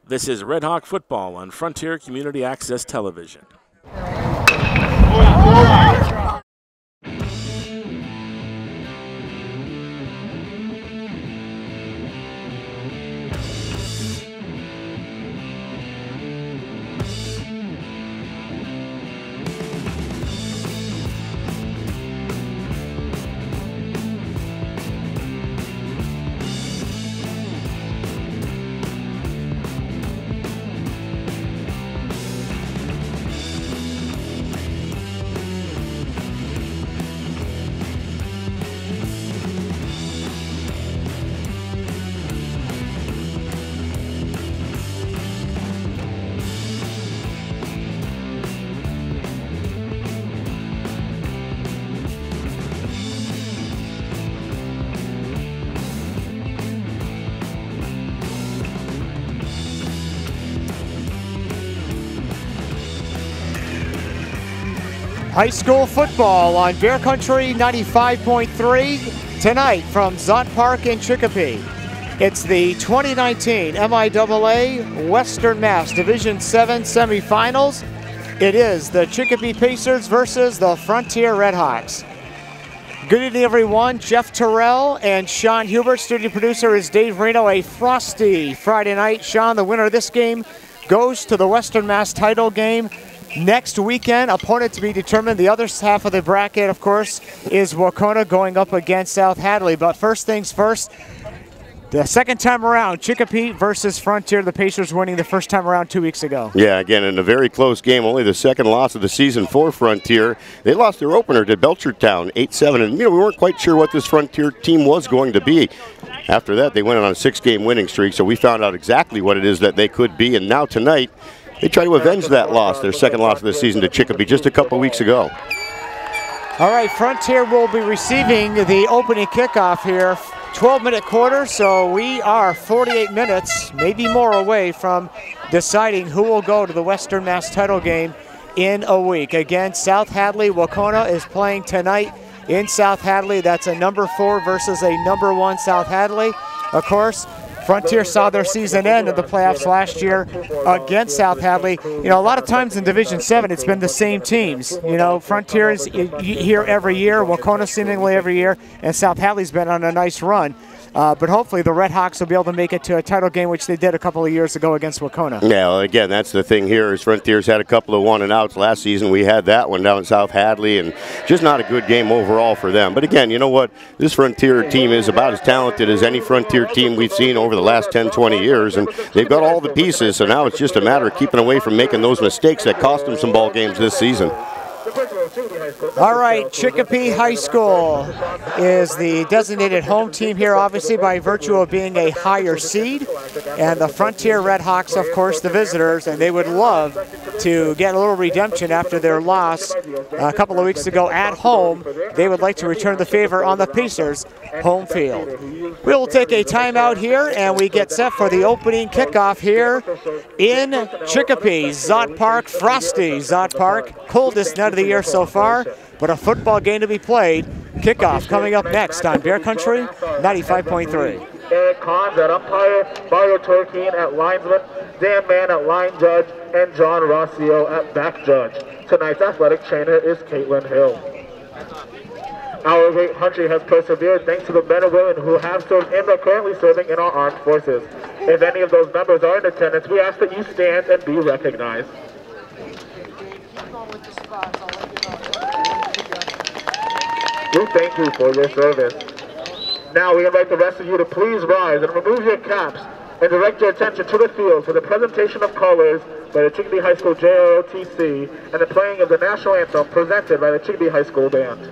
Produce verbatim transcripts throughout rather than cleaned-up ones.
This is Red Hawk football on Frontier Community Access Television. High school football on Bear Country ninety-five point three tonight from Zott Park in Chicopee. It's the twenty nineteen M I A A Western Mass Division seven semifinals. It is the Chicopee Pacers versus the Frontier Redhawks. Good evening, everyone. Jeff Terrell and Sean Hubert. Studio producer is Dave Reno. A frosty Friday night. Sean, the winner of this game, goes to the Western Mass title game next weekend. Opponent to be determined. The other half of the bracket, of course, is Wauconah going up against South Hadley. But first things first, the second time around, Chicopee versus Frontier. The Pacers winning the first time around two weeks ago. Yeah, again, in a very close game, only the second loss of the season for Frontier. They lost their opener to Belchertown, eight seven, and you know, we weren't quite sure what this Frontier team was going to be. After that, they went on a six-game winning streak, so we found out exactly what it is that they could be, and now tonight, they try to avenge that loss, their second loss of the season to Chicopee just a couple weeks ago. All right, Frontier will be receiving the opening kickoff here. twelve minute quarter, so we are forty-eight minutes, maybe more, away from deciding who will go to the Western Mass title game in a week. Again, South Hadley, Wauconah is playing tonight in South Hadley. That's a number four versus a number one South Hadley. Of course, Frontier saw their season end in the playoffs last year against South Hadley. You know, a lot of times in Division seven, it's been the same teams. You know, Frontier is here every year, Wauconah seemingly every year, and South Hadley's been on a nice run. Uh, but hopefully the Red Hawks will be able to make it to a title game, which they did a couple of years ago against Wauconah. Yeah, well, again, that's the thing here is Frontier's had a couple of one and outs last season. We had that one down in South Hadley, and just not a good game overall for them. But again, you know what? This Frontier team is about as talented as any Frontier team we've seen over the last ten, twenty years, and they've got all the pieces, so now it's just a matter of keeping away from making those mistakes that cost them some ball games this season. All right, Chicopee High School is the designated home team here, obviously by virtue of being a higher seed. And the Frontier Redhawks, of course, the visitors, and they would love to get a little redemption after their loss a couple of weeks ago at home. They would like to return the favor on the Pacers' home field. We will take a timeout here, and we get set for the opening kickoff here in Chicopee. Zott Park, frosty Zott Park, coldest night of the year so far, but a football game to be played. Kickoff coming up next on Bear Country ninety-five point three. Eric Kahns at umpire, Mario Turkine at linesman, Dan Mann at line judge, and John Rossio at back judge. Tonight's athletic trainer is Caitlin Hill. Our great country has persevered thanks to the men and women who have served and are currently serving in our armed forces. If any of those members are in attendance, we ask that you stand and be recognized. We thank you for your service. Now we invite the rest of you to please rise and remove your caps and direct your attention to the field for the presentation of colors by the Chicopee High School J R O T C and the playing of the national anthem presented by the Chicopee High School Band.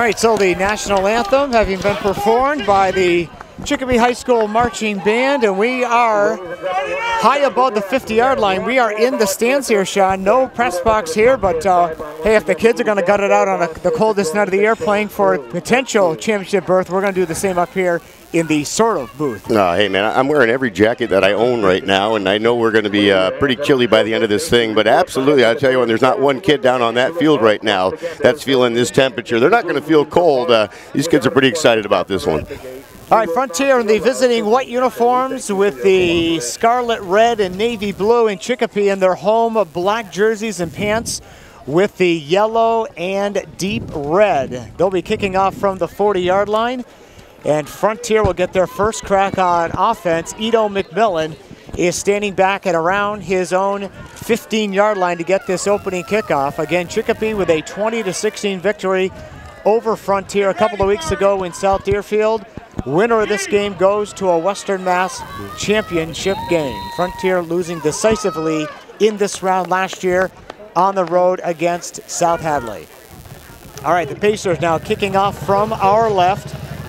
right, so the national anthem having been performed by the Chicopee High School Marching Band, and we are high above the fifty-yard line. We are in the stands here, Sean. No press box here, but uh, hey, if the kids are going to gut it out on a, the coldest night of the year playing for a potential championship berth, we're going to do the same up here in the sort of booth. No, hey, man, I'm wearing every jacket that I own right now, and I know we're going to be uh, pretty chilly by the end of this thing, but absolutely, I'll tell you what, there's not one kid down on that field right now that's feeling this temperature. They're not going to feel cold. Uh, these kids are pretty excited about this one. All right, Frontier in the visiting white uniforms with the scarlet red and navy blue, in Chicopee in their home black jerseys and pants with the yellow and deep red. They'll be kicking off from the forty-yard line, and Frontier will get their first crack on offense. Ito McMillan is standing back at around his own fifteen-yard line to get this opening kickoff. Again, Chicopee with a twenty to sixteen victory over Frontier a couple of weeks ago in South Deerfield. Winner of this game goes to a Western Mass championship game. Frontier losing decisively in this round last year on the road against South Hadley. All right, the Pacers now kicking off from our left.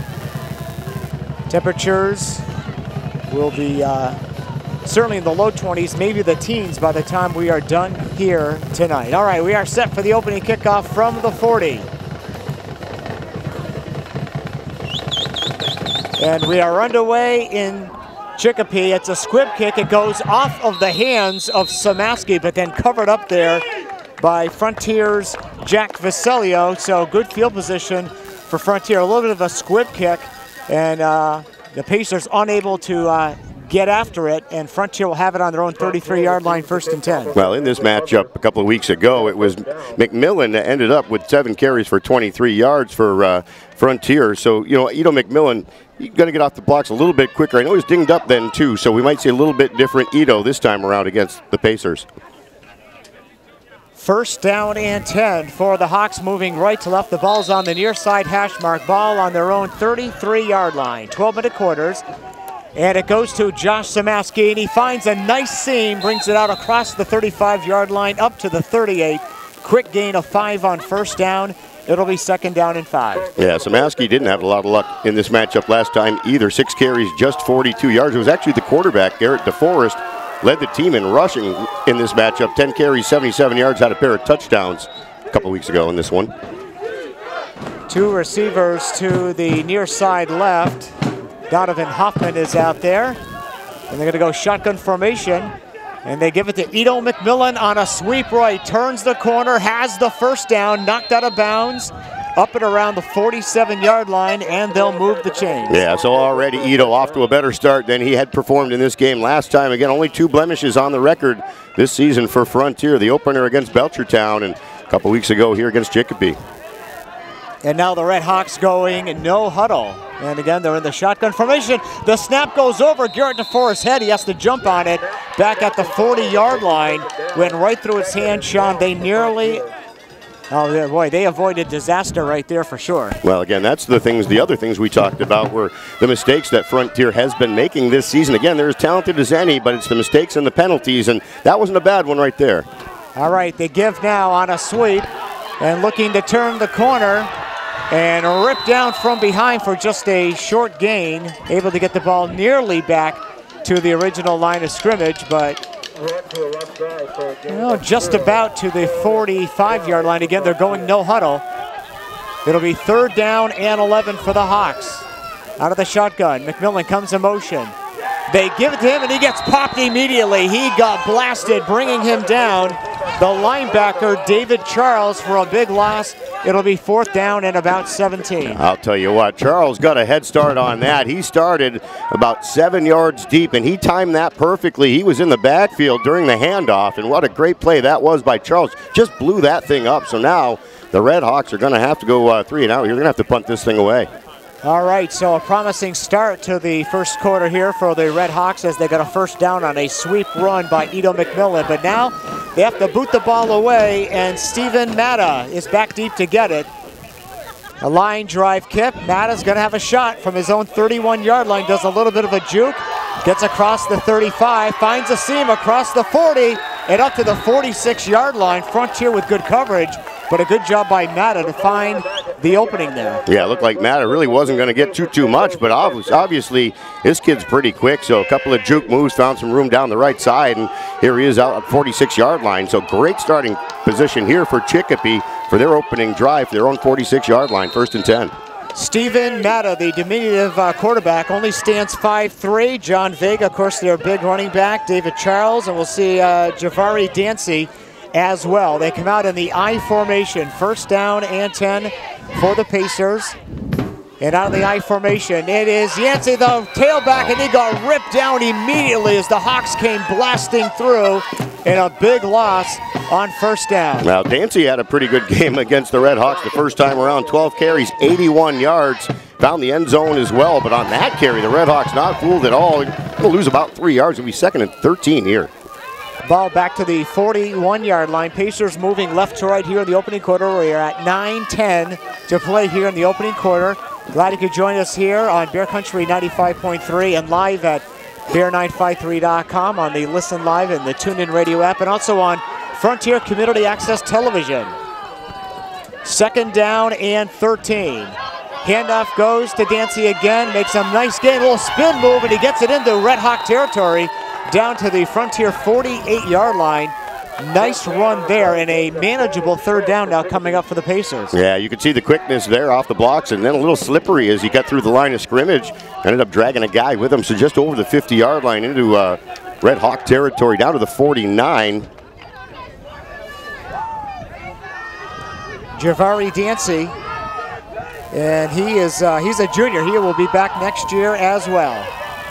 Temperatures will be uh, certainly in the low twenties, maybe the teens by the time we are done here tonight. All right, we are set for the opening kickoff from the forty. And we are underway in Chicopee. It's a squib kick. It goes off of the hands of Samaski, but then covered up there by Frontier's Jack Vasilio. So good field position for Frontier. A little bit of a squib kick, and uh, the Pacers unable to uh, get after it, and Frontier will have it on their own thirty-three-yard line, first and ten. Well, in this matchup a couple of weeks ago, it was McMillan that ended up with seven carries for twenty-three yards for uh, Frontier. So, you know, Ito McMillan, he's going to get off the blocks a little bit quicker. I know he's dinged up then, too, so we might see a little bit different Ito this time around against the Pacers. First down and ten for the Hawks, moving right to left. The ball's on the near side hash mark. Ball on their own thirty-three-yard line. twelve-minute quarters. And it goes to Josh Samaski, and he finds a nice seam, brings it out across the thirty-five-yard line up to the thirty-eight. Quick gain of five on first down. It'll be second down and five. Yeah, Samaski didn't have a lot of luck in this matchup last time either. Six carries, just forty-two yards. It was actually the quarterback, Garrett DeForest, led the team in rushing in this matchup. ten carries, seventy-seven yards, had a pair of touchdowns a couple weeks ago in this one. Two receivers to the near side left. Donovan Hoffman is out there. And they're going to go shotgun formation. And they give it to Ito McMillan on a sweep right. Turns the corner, has the first down, knocked out of bounds, up and around the forty-seven-yard line, and they'll move the chains. Yeah, so already Ito off to a better start than he had performed in this game last time. Again, only two blemishes on the record this season for Frontier. The opener against Belchertown and a couple weeks ago here against Chicopee. And now the Red Hawks going no huddle. And again, they're in the shotgun formation. The snap goes over Garrett DeForest's head. He has to jump on it. Back at the forty-yard line. Went right through his hand, Sean. They nearly... Oh, boy, they avoided disaster right there for sure. Well, again, that's the things, the other things we talked about were the mistakes that Frontier has been making this season. Again, they're as talented as any, but it's the mistakes and the penalties, and that wasn't a bad one right there. All right, they give now on a sweep and looking to turn the corner and rip down from behind for just a short gain. Able to get the ball nearly back to the original line of scrimmage, but you know, just about to the forty-five-yard line. Again, they're going no huddle. It'll be third down and eleven for the Hawks. Out of the shotgun, McMillan comes in motion. They give it to him, and he gets popped immediately. He got blasted, bringing him down. The linebacker, David Charles, for a big loss. It'll be fourth down and about seventeen. I'll tell you what, Charles got a head start on that. He started about seven yards deep, and he timed that perfectly. He was in the backfield during the handoff, and what a great play that was by Charles. Just blew that thing up. So now the Red Hawks are going to have to go uh, three and out. You're going to have to punt this thing away. All right, so a promising start to the first quarter here for the Red Hawks as they got a first down on a sweep run by Ito McMillan. But now they have to boot the ball away, and Steven Matta is back deep to get it. A line drive kick. Matta's going to have a shot from his own thirty-one-yard line. Does a little bit of a juke. Gets across the thirty-five. Finds a seam across the forty and up to the forty-six-yard line. Frontier with good coverage, but a good job by Matta to find the opening there. Yeah, it looked like Matta really wasn't going to get too, too much, but obviously this kid's pretty quick, so a couple of juke moves, found some room down the right side, and here he is out at forty-six yard line. So great starting position here for Chicopee for their opening drive, their own forty-six yard line, first and ten. Stephen Matta, the diminutive uh, quarterback, only stands five three. John Vega, of course, their big running back. David Charles, and we'll see uh, Javari Dancy as well. They come out in the I formation, first down and ten for the Pacers. And out of the I formation, it is Yancey, the tailback, and he got ripped down immediately as the Hawks came blasting through in a big loss on first down. Now, Dancy had a pretty good game against the Red Hawks the first time around. twelve carries, eighty-one yards, found the end zone as well. But on that carry, the Red Hawks not fooled at all. They'll lose about three yards. It'll be second and thirteen here. Ball back to the forty-one yard line. Pacers moving left to right here in the opening quarter. We're at nine ten to play here in the opening quarter. Glad you could join us here on Bear Country ninety-five point three and live at bear nine five three dot com on the Listen Live and the TuneIn Radio app, and also on Frontier Community Access Television. Second down and thirteen. Handoff goes to Dancy again, makes a nice gain, a little spin move, and he gets it into Red Hawk territory down to the Frontier forty-eight yard line. Nice run there, and a manageable third down now coming up for the Pacers. Yeah, you can see the quickness there off the blocks, and then a little slippery as he got through the line of scrimmage. Ended up dragging a guy with him, so just over the fifty yard line into uh, Red Hawk territory, down to the forty-nine. Javari Dancy, and he is uh, he's a junior. He will be back next year as well.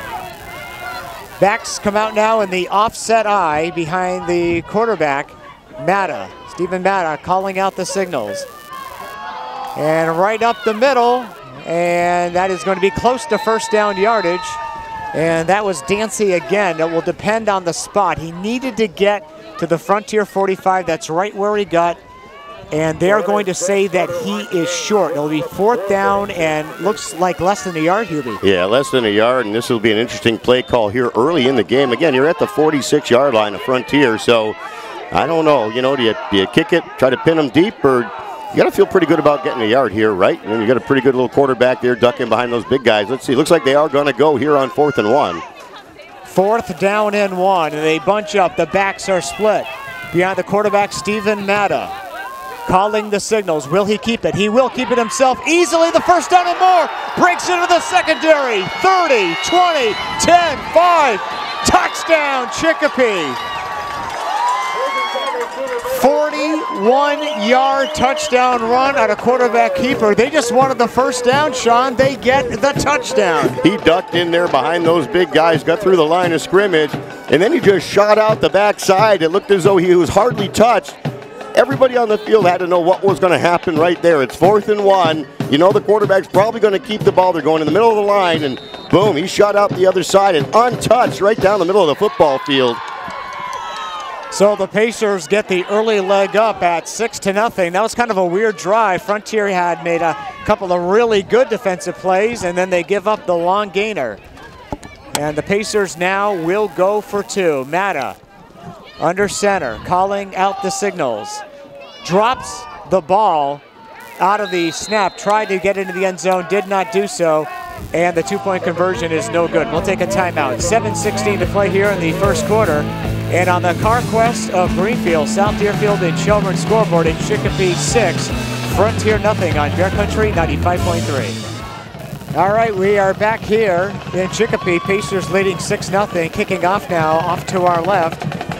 Backs come out now in the offset eye behind the quarterback, Matta. Stephen Matta calling out the signals. And right up the middle, and that is going to be close to first down yardage. And that was Dancy again. It will depend on the spot. He needed to get to the Frontier forty-five. That's right where he got. And they're going to say that he is short. It'll be fourth down and looks like less than a yard, Hubie. Yeah, less than a yard, and this will be an interesting play call here early in the game. Again, you're at the forty-six yard line of Frontier, so I don't know. You know, do you, do you kick it, try to pin them deep, or you got to feel pretty good about getting a yard here, right? And you got a pretty good little quarterback there ducking behind those big guys. Let's see. Looks like they are going to go here on fourth and one. Fourth down and one, and they bunch up. The backs are split. Behind the quarterback, Stephen Matta. Calling the signals. Will he keep it? He will keep it himself easily. The first down and more. Breaks into the secondary. thirty, twenty, ten, five. Touchdown, Chicopee. forty-one yard touchdown run at a quarterback keeper. They just wanted the first down, Sean. They get the touchdown. He ducked in there behind those big guys, got through the line of scrimmage, and then he just shot out the backside. It looked as though he was hardly touched. Everybody on the field had to know what was going to happen right there. It's fourth and one. You know the quarterback's probably going to keep the ball. They're going in the middle of the line, and boom, he shot out the other side and untouched right down the middle of the football field. So the Pacers get the early leg up at six to nothing. That was kind of a weird drive. Frontier had made a couple of really good defensive plays, and then they give up the long gainer. And the Pacers now will go for two. Matta under center, calling out the signals. Drops the ball out of the snap, tried to get into the end zone, did not do so, and the two-point conversion is no good. We'll take a timeout. seven sixteen to play here in the first quarter. And on the CarQuest of Greenfield, South Deerfield and Shelburne scoreboard in Chicopee six, Frontier nothing on Bear Country ninety-five point three. All right, we are back here in Chicopee. Pacers leading six nothing, kicking off now, off to our left.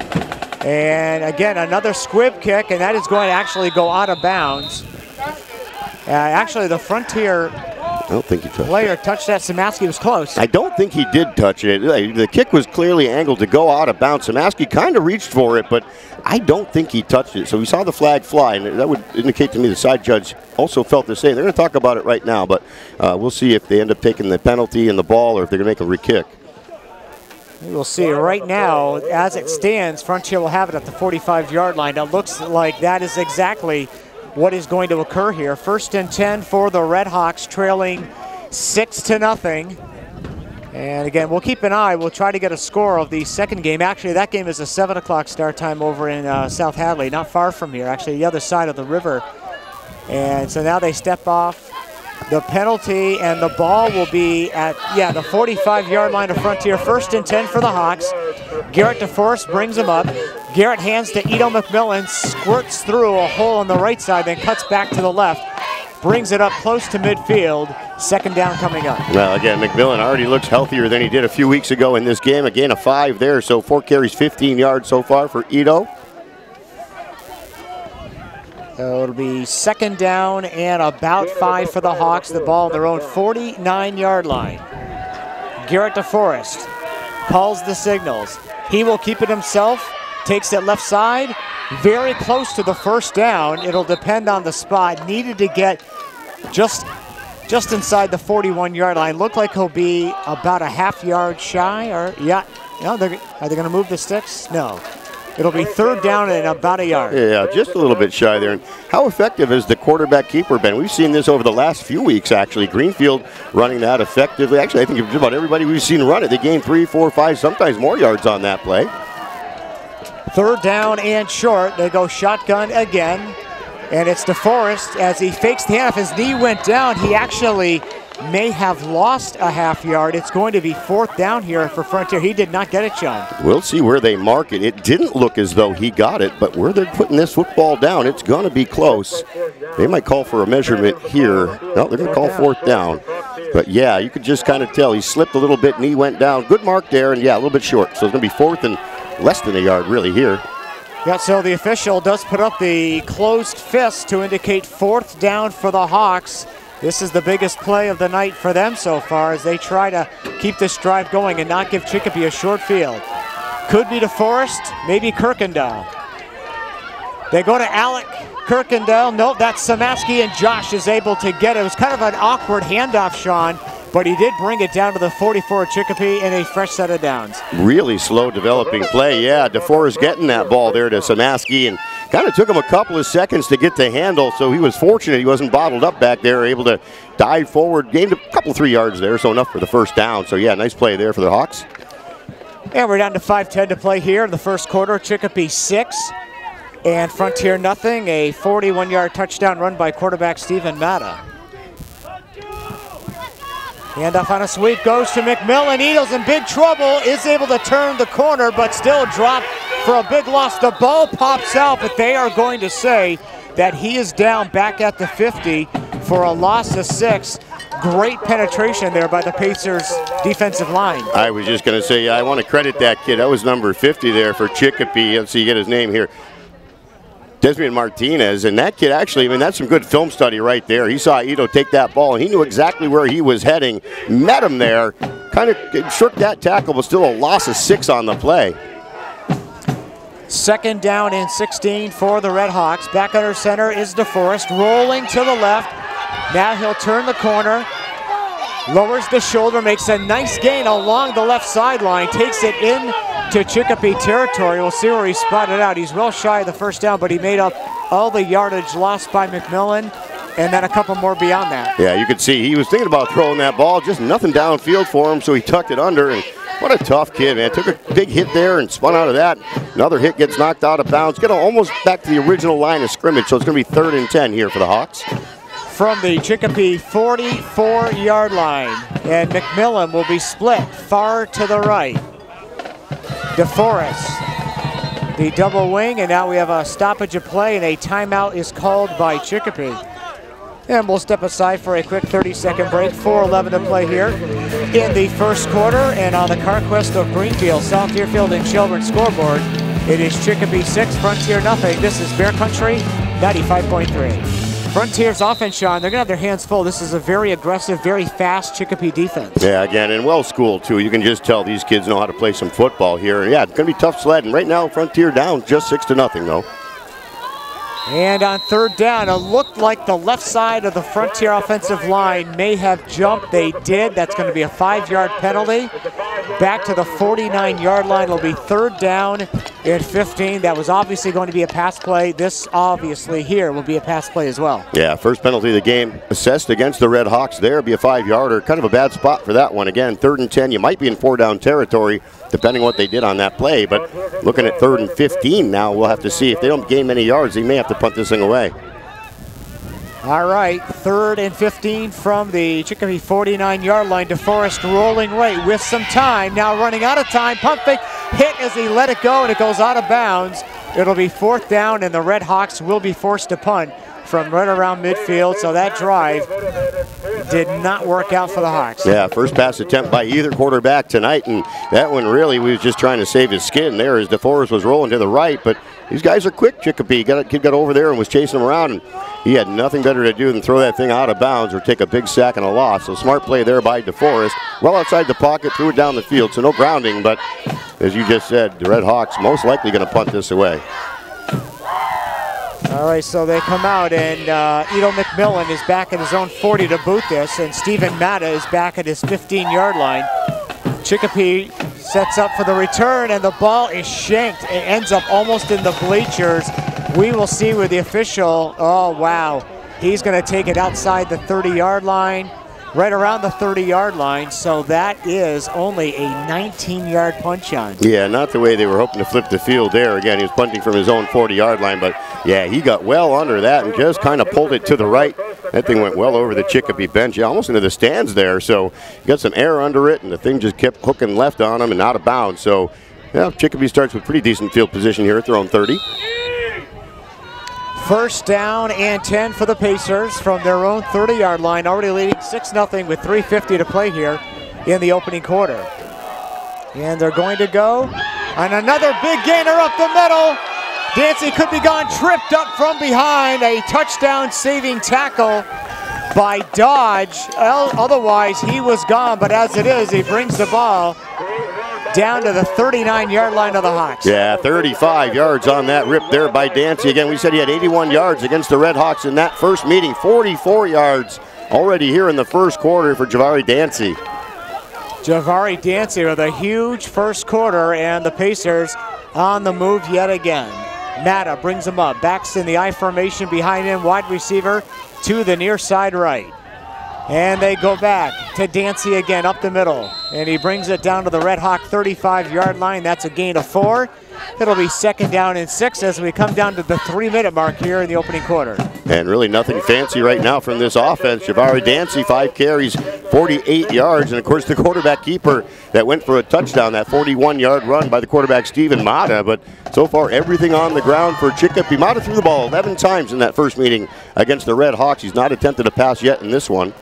And again, another squib kick, and that is going to actually go out of bounds. Uh, actually, the Frontier I don't think he touched player it. touched that. Samaski was close. I don't think he did touch it. The kick was clearly angled to go out of bounds. Samaski kind of reached for it, but I don't think he touched it. So we saw the flag fly, and that would indicate to me the side judge also felt the same. They're going to talk about it right now, but uh, we'll see if they end up taking the penalty and the ball or if they're going to make a re-kick. We'll see. Right now, as it stands, Frontier will have it at the forty-five yard line. It looks like that is exactly what is going to occur here. First and ten for the Red Hawks, trailing six to nothing. And again, we'll keep an eye. We'll try to get a score of the second game. Actually, that game is a seven o'clock start time over in uh, South Hadley, not far from here. Actually, the other side of the river And so now they step off the penalty, and the ball will be at, yeah, the forty-five yard line of Frontier. First and ten for the Hawks. Garrett DeForest brings him up. Garrett hands to Ito McMillan, squirts through a hole on the right side, then cuts back to the left. Brings it up close to midfield. Second down coming up. Well, again, McMillan already looks healthier than he did a few weeks ago in this game. A gain of five there, so four carries, fifteen yards so far for Ito. So it'll be second down and about five for the Hawks. The ball on their own forty-nine yard line. Garrett DeForest calls the signals. He will keep it himself, takes it left side, very close to the first down. It'll depend on the spot. Needed to get just, just inside the forty-one yard line. Looked like he'll be about a half yard shy, or yeah, no, they're, are they gonna move the sticks? No. It'll be third down and about a yard. Yeah, just a little bit shy there. And how effective has the quarterback keeper been? We've seen this over the last few weeks, actually. Greenfield running that effectively. Actually, I think just about everybody we've seen run it, they gain three, four, five, sometimes more yards on that play. Third down and short. They go shotgun again. And it's DeForest as he fakes the handoff. His knee went down. He actually may have lost a half yard. It's going to be fourth down here for Frontier. He did not get it, John. We'll see where they mark it. It didn't look as though he got it, but where they're putting this football down, it's going to be close. They might call for a measurement here. No, they're going to call fourth down. But yeah, you could just kind of tell he slipped a little bit, knee went down. Good mark there, and yeah, a little bit short. So it's going to be fourth and less than a yard really here. Yeah, so the official does put up the closed fist to indicate fourth down for the Hawks. This is the biggest play of the night for them so far as they try to keep this drive going and not give Chicopee a short field. Could be DeForest, maybe Kirkendall. They go to Alec Kirkendall. Nope, that's Samaski, and Josh is able to get it. It was kind of an awkward handoff, Sean, but he did bring it down to the forty-four of Chicopee in a fresh set of downs. Really slow developing play. Yeah, DeForest getting that ball there to Samaski, and kind of took him a couple of seconds to get the handle, so he was fortunate he wasn't bottled up back there, able to dive forward, gained a couple, three yards there, so enough for the first down. So yeah, nice play there for the Hawks. And we're down to five ten to play here in the first quarter. Chicopee six and Frontier nothing. A forty-one yard touchdown run by quarterback Stephen Matta. Handoff on a sweep goes to McMillan. Ito's in big trouble, is able to turn the corner, but still dropped for a big loss. The ball pops out, but they are going to say that he is down back at the fifty for a loss of six. Great penetration there by the Pacers defensive line. I was just going to say, I want to credit that kid. That was number fifty there for Chicopee. Let's see, you get his name here. Desmond Martinez, and that kid actually, I mean, that's some good film study right there. He saw Ito take that ball, and he knew exactly where he was heading, met him there, kind of shook that tackle, but still a loss of six on the play. Second down and sixteen for the Red Hawks. Back under center is DeForest, rolling to the left. Now he'll turn the corner, lowers the shoulder, makes a nice gain along the left sideline, takes it in to Chicopee territory. We'll see where he spotted out. He's well shy of the first down, but he made up all the yardage lost by McMillan, and then a couple more beyond that. Yeah, you could see he was thinking about throwing that ball, just nothing downfield for him, so he tucked it under, and what a tough kid, man. Took a big hit there and spun out of that. Another hit, gets knocked out of bounds. Get almost back to the original line of scrimmage, so it's going to be third and ten here for the Hawks. From the Chicopee forty-four yard line, and McMillan will be split far to the right. DeForest, the double wing, and now we have a stoppage of play, and a timeout is called by Chicopee. And we'll step aside for a quick thirty second break. four eleven to play here in the first quarter, and on the CarQuest of Greenfield, South Deerfield, and Shelburne scoreboard, it is Chicopee six, Frontier nothing. This is Bear Country ninety-five point three. Frontier's offense, Sean, they're going to have their hands full. This is a very aggressive, very fast Chicopee defense. Yeah, again, and well-schooled, too. You can just tell these kids know how to play some football here. And yeah, it's going to be tough sledding. Right now, Frontier down just six to nothing, though. And on third down, it looked like the left side of the Frontier offensive line may have jumped. They did. That's going to be a five yard penalty. Back to the forty-nine yard line. It'll be third down and fifteen. That was obviously going to be a pass play. This obviously here will be a pass play as well. Yeah, first penalty of the game assessed against the Red Hawks there. Be a five yarder. Kind of a bad spot for that one. Again, third and ten. You might be in four down territory depending on what they did on that play. But looking at third and fifteen now, we'll have to see. If they don't gain many yards, they may have to punt this thing away. All right, third and fifteen from the Chicopee forty-nine yard line. DeForest rolling right with some time. Now running out of time. Pump fake hit as he let it go, and it goes out of bounds. It'll be fourth down, and the Red Hawks will be forced to punt from right around midfield. So that drive did not work out for the Hawks. Yeah, first pass attempt by either quarterback tonight, and that one really was just trying to save his skin there as DeForest was rolling to the right, but these guys are quick. Chicopee got, kid got over there and was chasing him around, and he had nothing better to do than throw that thing out of bounds or take a big sack and a loss. So smart play there by DeForest. Well outside the pocket, threw it down the field, so no grounding, but as you just said, the Red Hawks most likely going to punt this away. All right, so they come out, and uh, Edo McMillan is back at his own forty to boot this, and Stephen Matta is back at his fifteen yard line. Chicopee sets up for the return, and the ball is shanked. It ends up almost in the bleachers. We will see with the official. Oh, wow. He's going to take it outside the thirty yard line, right around the thirty yard line, so that is only a nineteen yard punch on. Yeah, not the way they were hoping to flip the field there. Again, he was punting from his own forty yard line, but yeah, he got well under that and just kind of pulled it to the right. That thing went well over the Chicopee bench, yeah, almost into the stands there, so he got some air under it, and the thing just kept hooking left on him and out of bounds. So, yeah, Chicopee starts with pretty decent field position here at their own thirty. First down and ten for the Pacers from their own thirty yard line, already leading six nothing with three fifty to play here in the opening quarter. And they're going to go on another big gainer up the middle. Dancy could be gone, tripped up from behind. A touchdown saving tackle by Dodge. Otherwise, he was gone, but as it is, he brings the ball down to the thirty-nine yard line of the Hawks. Yeah, thirty-five yards on that rip there by Dancy. Again, we said he had eighty-one yards against the Red Hawks in that first meeting. forty-four yards already here in the first quarter for Javari Dancy. Javari Dancy with a huge first quarter, and the Pacers on the move yet again. Matta brings him up, backs in the I formation behind him, wide receiver to the near side right. And they go back to Dancy again up the middle. And he brings it down to the Red Hawk thirty-five yard line. That's a gain of four. It'll be second down and six as we come down to the three minute mark here in the opening quarter. And really nothing fancy right now from this offense. Javari Dancy, five carries, forty-eight yards. And of course the quarterback keeper that went for a touchdown, that forty-one yard run by the quarterback Stephen Matta. But so far everything on the ground for Chicopee. Matta threw the ball eleven times in that first meeting against the Red Hawks. He's not attempted a pass yet in this one.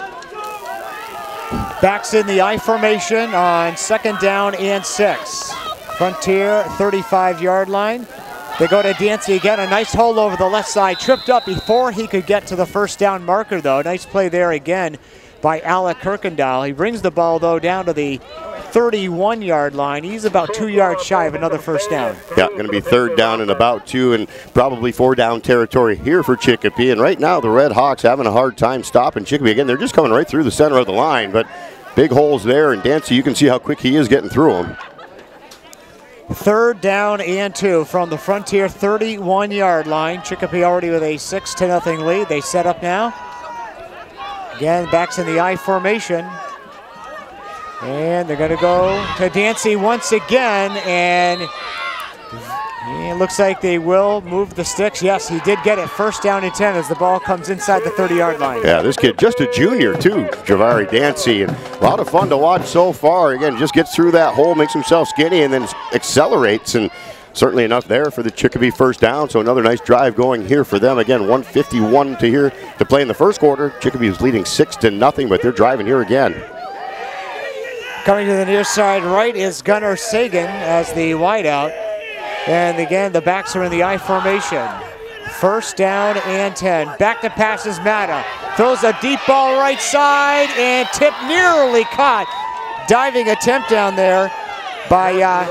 Backs in the I formation on second down and six. Frontier thirty-five yard line. They go to Dancy again. A nice hole over the left side. Tripped up before he could get to the first down marker, though. Nice play there again by Alec Kirkendall. He brings the ball, though, down to the thirty-one yard line. He's about two yards shy of another first down. Yeah, going to be third down and about two, and probably four down territory here for Chicopee. And right now the Red Hawks having a hard time stopping Chicopee. Again, they're just coming right through the center of the line, but big holes there, and Dancy, you can see how quick he is getting through them. Third down and two from the Frontier thirty-one yard line. Chicopee already with a six to nothing lead. They set up now. Again, backs in the I formation. And they're going to go to Dancy once again, and it looks like they will move the sticks. Yes, he did get it first down and ten as the ball comes inside the thirty yard line. Yeah, this kid, just a junior too, Javari Dancy, and a lot of fun to watch so far. Again, just gets through that hole, makes himself skinny, and then accelerates, and certainly enough there for the Chicopee first down. So another nice drive going here for them. Again, one fifty-one to here to play in the first quarter. Chicopee was leading six to nothing, but they're driving here again. Coming to the near side right is Gunnar Sagan as the wideout. And again, the backs are in the I formation. First down and ten. Back to passes Matta. Throws a deep ball right side and tip nearly caught. Diving attempt down there by uh,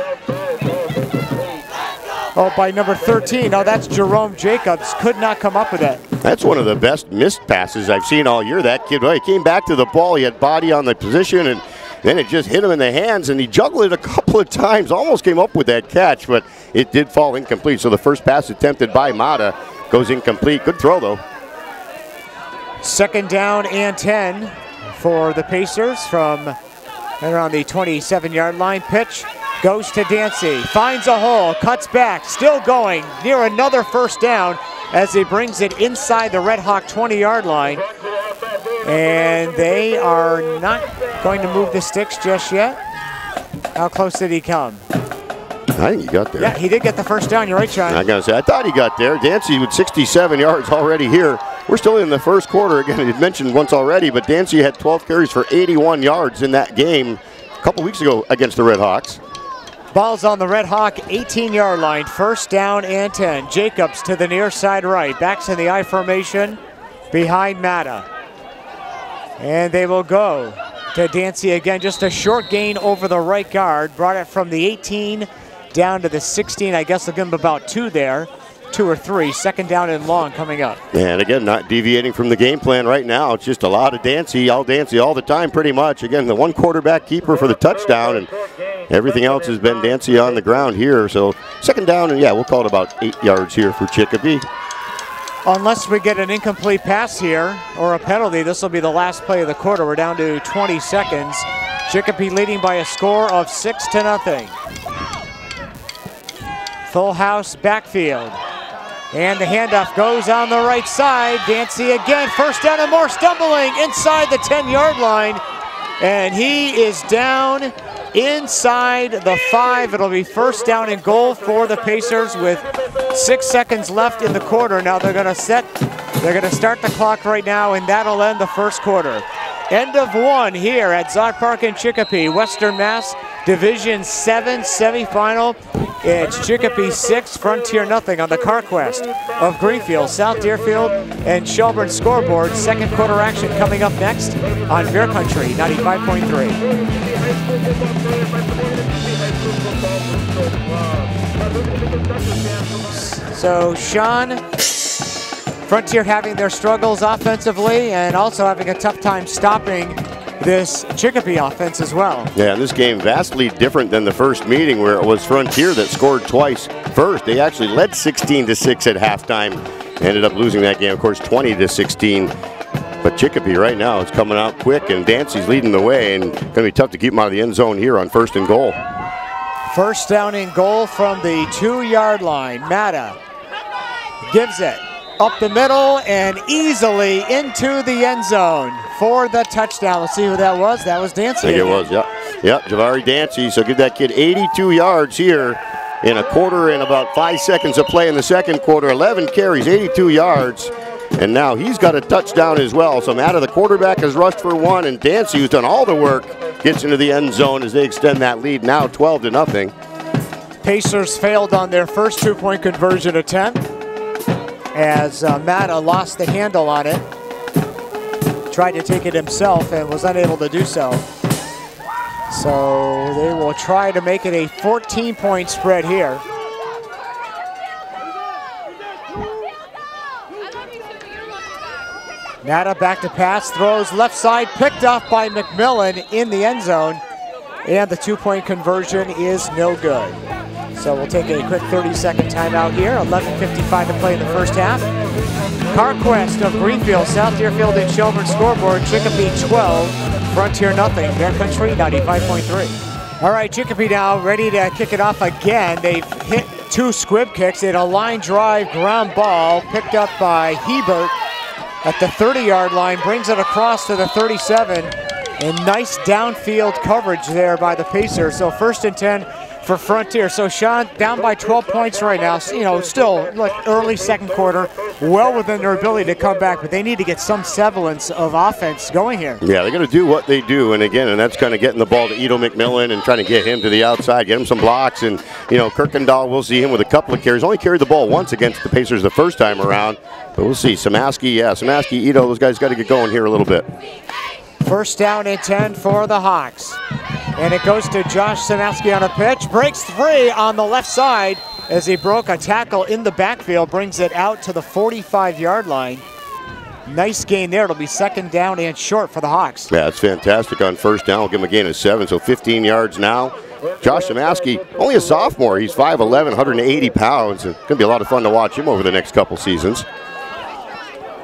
oh by number thirteen. Oh, that's Jerome Jacobs. Could not come up with it. That's one of the best missed passes I've seen all year. That kid, well, he came back to the ball. He had body on the position, and then it just hit him in the hands, and he juggled it a couple of times. Almost came up with that catch, but it did fall incomplete. So the first pass attempted by Matta goes incomplete. Good throw, though. Second down and ten for the Pacers from around the twenty-seven yard line. Pitch goes to Dancy. Finds a hole, cuts back, still going near another first down. as he brings it inside the Red Hawk twenty-yard line. And they are not going to move the sticks just yet. How close did he come? I think he got there. Yeah, he did get the first down. You're right, Sean. I gotta say, I thought he got there. Dancy with sixty-seven yards already here. We're still in the first quarter. Again, you mentioned once already, but Dancy had twelve carries for eighty-one yards in that game a couple weeks ago against the Red Hawks. Ball's on the Red Hawk eighteen-yard line. First down and ten. Jacobs to the near side right. Backs in the I formation behind Matta. And they will go to Dancy again. Just a short gain over the right guard. Brought it from the eighteen down to the sixteen. I guess they'll give him about two there. Two or three. Second down and long coming up. And again, not deviating from the game plan right now. It's just a lot of Dancy, all Dancy all the time pretty much. Again, the one quarterback keeper for the touchdown, and everything else has been Dancy on the ground here. So second down, and yeah, we'll call it about eight yards here for Chicopee. Unless we get an incomplete pass here or a penalty, this will be the last play of the quarter. We're down to twenty seconds. Chicopee leading by a score of six to nothing. Full house backfield. And the handoff goes on the right side. Dancy again, first down and more, stumbling inside the ten-yard line. And he is down inside the five. It'll be first down and goal for the Pacers with six seconds left in the quarter. Now they're gonna set, they're gonna start the clock right now, and that'll end the first quarter. End of one here at Zot Park in Chicopee. Western Mass Division seven semifinal. It's Chicopee six, Frontier nothing on the CarQuest of Greenfield, South Deerfield, and Shelburne scoreboard. Second quarter action coming up next on Bear Country ninety-five point three. So Sean, Frontier having their struggles offensively and also having a tough time stopping this Chicopee offense as well. Yeah, and this game vastly different than the first meeting where it was Frontier that scored twice first. They actually led sixteen to six at halftime. Ended up losing that game, of course, twenty to sixteen. But Chicopee right now is coming out quick, and Dancy's leading the way, and going to be tough to keep him out of the end zone here on first and goal. First down and goal from the two-yard line. Matta gives it up the middle and easily into the end zone for the touchdown. Let's see who that was. That was Dancy. I think it was, yeah. Yep, Javari Dancy. So give that kid eighty-two yards here in a quarter and about five seconds of play in the second quarter. eleven carries, eighty-two yards. And now he's got a touchdown as well. So Matta, the quarterback, has rushed for one, and Dancy, who's done all the work, gets into the end zone as they extend that lead now twelve to nothing. Pacers failed on their first two-point conversion attempt as uh, Matta lost the handle on it. Tried to take it himself and was unable to do so. So they will try to make it a fourteen-point spread here. Matta back to pass, throws left side, picked off by McMillan in the end zone, and the two-point conversion is no good. So we'll take a quick thirty-second timeout here. eleven fifty-five to play in the first half. CarQuest of Greenfield, South Deerfield, and Shelburne scoreboard. Chicopee twelve, Frontier nothing. Bear Country ninety-five point three. All right, Chicopee now ready to kick it off again. They've hit two squib kicks. They had a line drive ground ball picked up by Hebert at the thirty-yard line, brings it across to the thirty-seven, and nice downfield coverage there by the Pacers. So first and ten for Frontier. So Sean, down by twelve points right now. You know, still like early second quarter, well within their ability to come back, but they need to get some semblance of offense going here. Yeah, they're going to do what they do, and again, and that's kind of getting the ball to Edo McMillan and trying to get him to the outside, get him some blocks, and you know, Kirkendall, we'll see him with a couple of carries. Only carried the ball once against the Pacers the first time around, but we'll see. Samaski, yeah, Samaski, Edo, those guys got to get going here a little bit. First down and ten for the Hawks. And it goes to Josh Samaski on a pitch. Breaks free on the left side as he broke a tackle in the backfield. Brings it out to the forty-five-yard line. Nice gain there. It'll be second down and short for the Hawks. Yeah, it's fantastic on first down. We'll give him a gain of seven, so fifteen yards now. Josh Samaski, only a sophomore. He's five eleven, one hundred eighty pounds. It's going to be a lot of fun to watch him over the next couple seasons.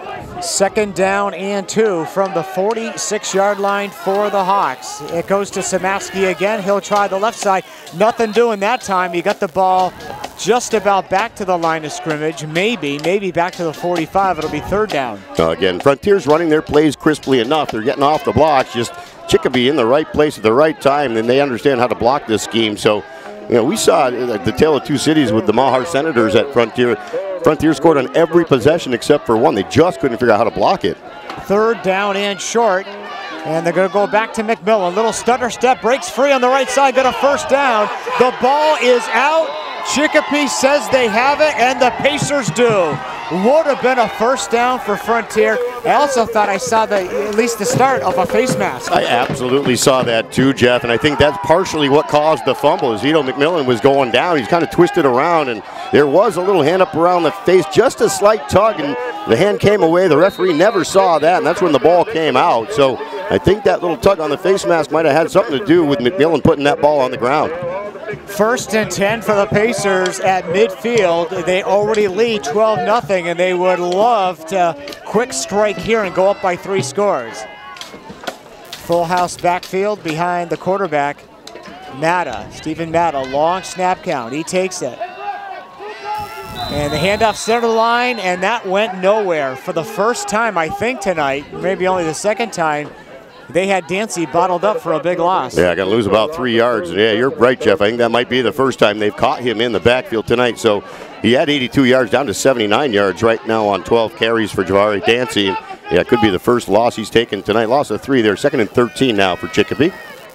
Second down and two from the forty-six yard line for the Hawks. It goes to Samaski again. He'll try the left side. Nothing doing that time. He got the ball just about back to the line of scrimmage. Maybe, maybe back to the forty-five. It'll be third down. Uh, again, Frontiers running their plays crisply enough. They're getting off the blocks. Just Chicopee in the right place at the right time, and they understand how to block this scheme. So, you know, we saw the tale of two cities with the Mahar Senators at Frontier. Frontier scored on every possession except for one. They just couldn't figure out how to block it. Third down and short. And they're going to go back to McMillan. Little stutter step, breaks free on the right side, got a first down. The ball is out. Chicopee says they have it, and the Pacers do. Would have been a first down for Frontier. I also thought I saw the at least the start of a face mask. I absolutely saw that too, Jeff, and I think that's partially what caused the fumble. As Vito McMillan was going down, he's kind of twisted around, and there was a little hand up around the face, just a slight tug, and the hand came away. The referee never saw that, and that's when the ball came out. So I think that little tug on the face mask might have had something to do with McMillan putting that ball on the ground. First and ten for the Pacers at midfield. They already lead twelve nothing, and they would love to quick strike here and go up by three scores. Full house backfield behind the quarterback, Matta. Stephen Matta, long snap count. He takes it. And the handoff center line, and that went nowhere. For the first time, I think, tonight, maybe only the second time, they had Dancy bottled up for a big loss. Yeah, going to lose about three yards. Yeah, you're right, Jeff. I think that might be the first time they've caught him in the backfield tonight. So he had eighty-two yards down to seventy-nine yards right now on twelve carries for Javari Dancy. Yeah, it could be the first loss he's taken tonight. Loss of three there. Second and thirteen now for Chicopee.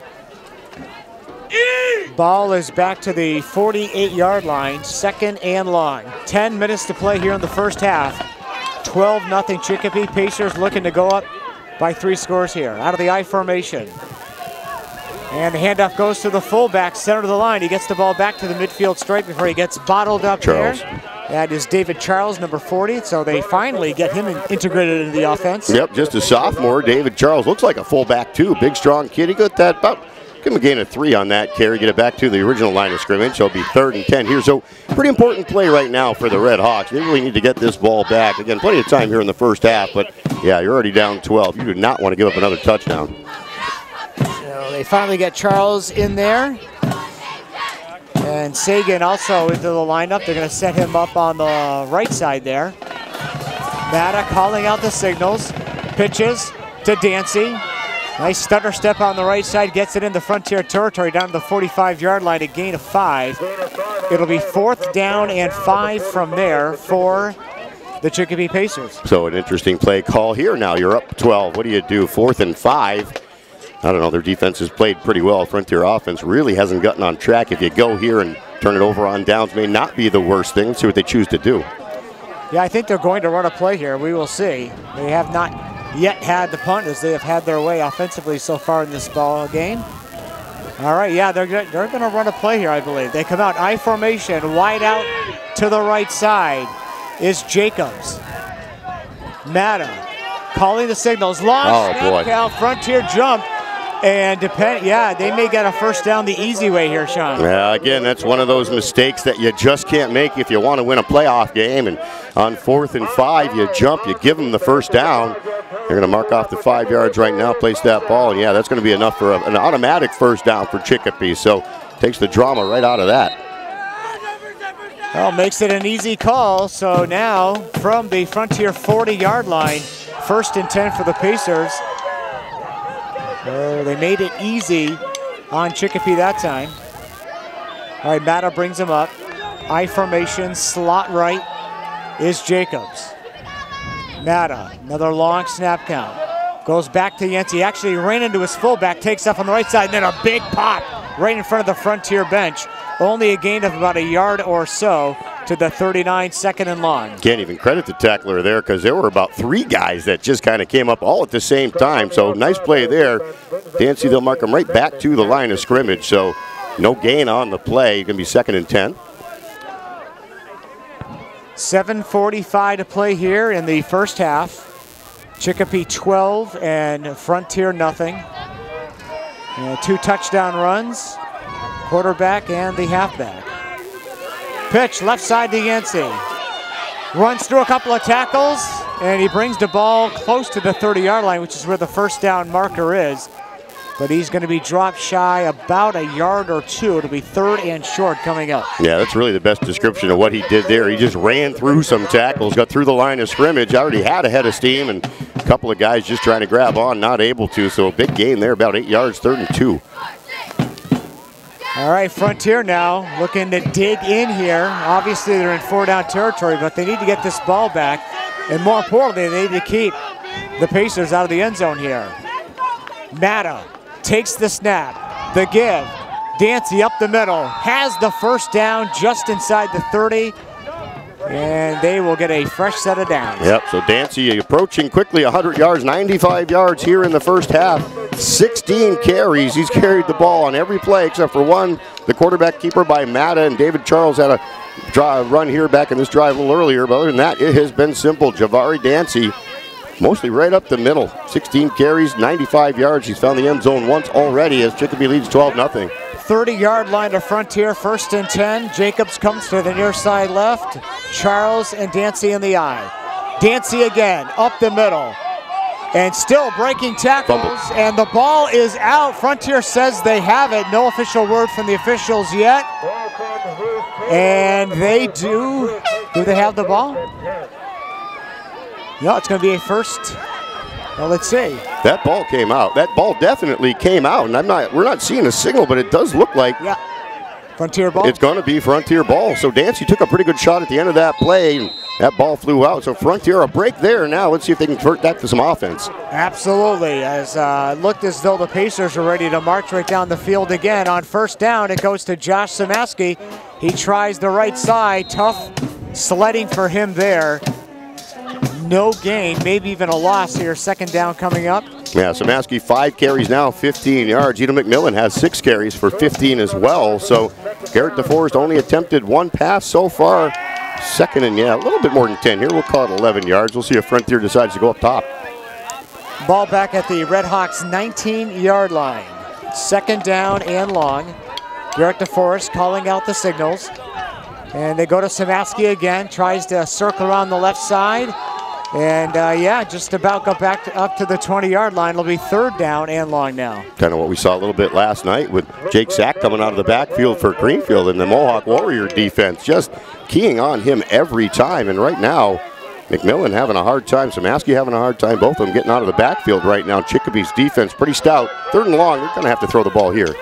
Ball is back to the forty-eight yard line, second and long. ten minutes to play here in the first half. twelve nothing Chicopee. Pacers looking to go up by three scores here. Out of the I formation. And the handoff goes to the fullback, center of the line. He gets the ball back to the midfield stripe before he gets bottled up Charles. there. That is David Charles, number forty. So they finally get him integrated into the offense. Yep, just a sophomore. David Charles looks like a fullback too. Big, strong kid. He got that about, give him a gain of three on that carry. Get it back to the original line of scrimmage. So it'll be third and ten here. So pretty important play right now for the Red Hawks. They really need to get this ball back. Again, plenty of time here in the first half, but yeah, you're already down twelve. You do not want to give up another touchdown. So they finally get Charles in there. And Sagan also into the lineup. They're going to set him up on the right side there. Matta calling out the signals. Pitches to Dancy. Nice stutter step on the right side. Gets it into Frontier territory down to the forty-five yard line. A gain of five. It'll be fourth down and five from there for the Chicopee Pacers. So an interesting play call here now. You're up twelve. What do you do? Fourth and five. I don't know. Their defense has played pretty well. Frontier offense really hasn't gotten on track. If you go here and turn it over on downs, may not be the worst thing. Let's see what they choose to do. Yeah, I think they're going to run a play here. We will see. They have not yet had the punt as they have had their way offensively so far in this ball game. All right, yeah, they're, they're going to run a play here, I believe. They come out I formation, wide out to the right side is Jacobs. Matta calling the signals. Long oh, snap boy. count, Frontier jump. And depend, yeah, they may get a first down the easy way here, Sean. Yeah, again, that's one of those mistakes that you just can't make if you want to win a playoff game. And on fourth and five, you jump, you give them the first down. They're going to mark off the five yards right now, place that ball, and yeah, that's going to be enough for a, an automatic first down for Chicopee. So takes the drama right out of that. Well, makes it an easy call. So now from the Frontier forty yard line, first and ten for the Pacers. Oh, they made it easy on Chicopee that time. All right, Matta brings him up. I formation, slot right is Jacobs. Matta, another long snap count. Goes back to Yancey. Actually ran into his fullback, takes off on the right side, and then a big pop right in front of the Frontier bench. Only a gain of about a yard or so to the thirty-nine, second and long. Can't even credit the tackler there because there were about three guys that just kind of came up all at the same time. So nice play there. Dancy, they'll mark them right back to the line of scrimmage. So no gain on the play. Going to be second and ten. seven forty-five to play here in the first half. Chicopee twelve and Frontier nothing. And two touchdown runs, quarterback and the halfback. Pitch left side to Yancey. Runs through a couple of tackles and he brings the ball close to the thirty-yard line, which is where the first down marker is. But he's going to be dropped shy about a yard or two. It'll be third and short coming up. Yeah, that's really the best description of what he did there. He just ran through some tackles, got through the line of scrimmage, already had a head of steam, and a couple of guys just trying to grab on, not able to. So a big gain there, about eight yards, third and two. All right, Frontier now looking to dig in here. Obviously, they're in four-down territory, but they need to get this ball back. And more importantly, they need to keep the Pacers out of the end zone here. Matta takes the snap, the give. Dancy up the middle, has the first down just inside the thirty. And they will get a fresh set of downs. Yep, so Dancy approaching quickly one hundred yards, ninety-five yards here in the first half. sixteen carries. He's carried the ball on every play except for one. The quarterback keeper by Matta, and David Charles had a drive, run here back in this drive a little earlier. But other than that, it has been simple. Javari Dancy, mostly right up the middle. sixteen carries, ninety-five yards. He's found the end zone once already as Chicopee leads twelve nothing. thirty-yard line to Frontier, first and ten. Jacobs comes to the near side left. Charles and Dancy in the eye. Dancy again, up the middle. And still breaking tackles, Fumble. And the ball is out. Frontier says they have it. No official word from the officials yet. And they do. Do they have the ball? No, it's going to be a first. Well, let's see. That ball came out. That ball definitely came out, and I'm not. We're not seeing a signal, but it does look like yeah, Frontier ball. It's going to be Frontier ball. So Dancy took a pretty good shot at the end of that play, and that ball flew out. So Frontier a break there. Now let's see if they can convert that to some offense. Absolutely. As uh, looked as though the Pacers are ready to march right down the field again. On first down, it goes to Josh Samaski. He tries the right side. Tough sledding for him there. No gain, maybe even a loss here. Second down coming up. Yeah, Samaski five carries now, fifteen yards. Eda McMillan has six carries for fifteen as well. So Garrett DeForest only attempted one pass so far. Second and, yeah, a little bit more than ten here. We'll call it eleven yards. We'll see if Frontier decides to go up top. Ball back at the Red Hawks nineteen-yard line. Second down and long. Garrett DeForest calling out the signals. And they go to Samaski again. Tries to circle around the left side. And, uh, yeah, just about got back to, up to the twenty-yard line. It'll be third down and long now. Kind of what we saw a little bit last night with Jake Sack coming out of the backfield for Greenfield and the Mohawk Warrior defense. Just keying on him every time. And right now, McMillan having a hard time. Samaski having a hard time. Both of them getting out of the backfield right now. Chicopee's defense pretty stout. Third and long, they're going to have to throw the ball here.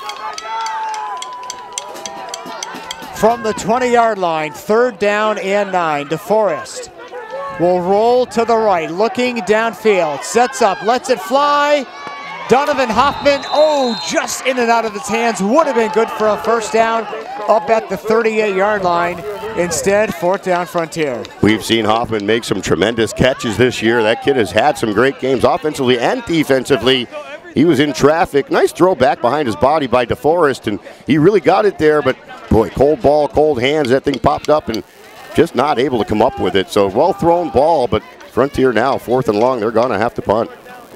From the twenty-yard line, third down and nine. DeForest will roll to the right, looking downfield, sets up, lets it fly. Donovan Hoffman, oh, just in and out of his hands. Would have been good for a first down up at the thirty-eight-yard line. Instead, fourth down Frontier. We've seen Hoffman make some tremendous catches this year. That kid has had some great games offensively and defensively. He was in traffic. Nice throw back behind his body by DeForest, and he really got it there, but boy, cold ball, cold hands. That thing popped up and just not able to come up with it. So well thrown ball, but Frontier now, fourth and long, they're going to have to punt.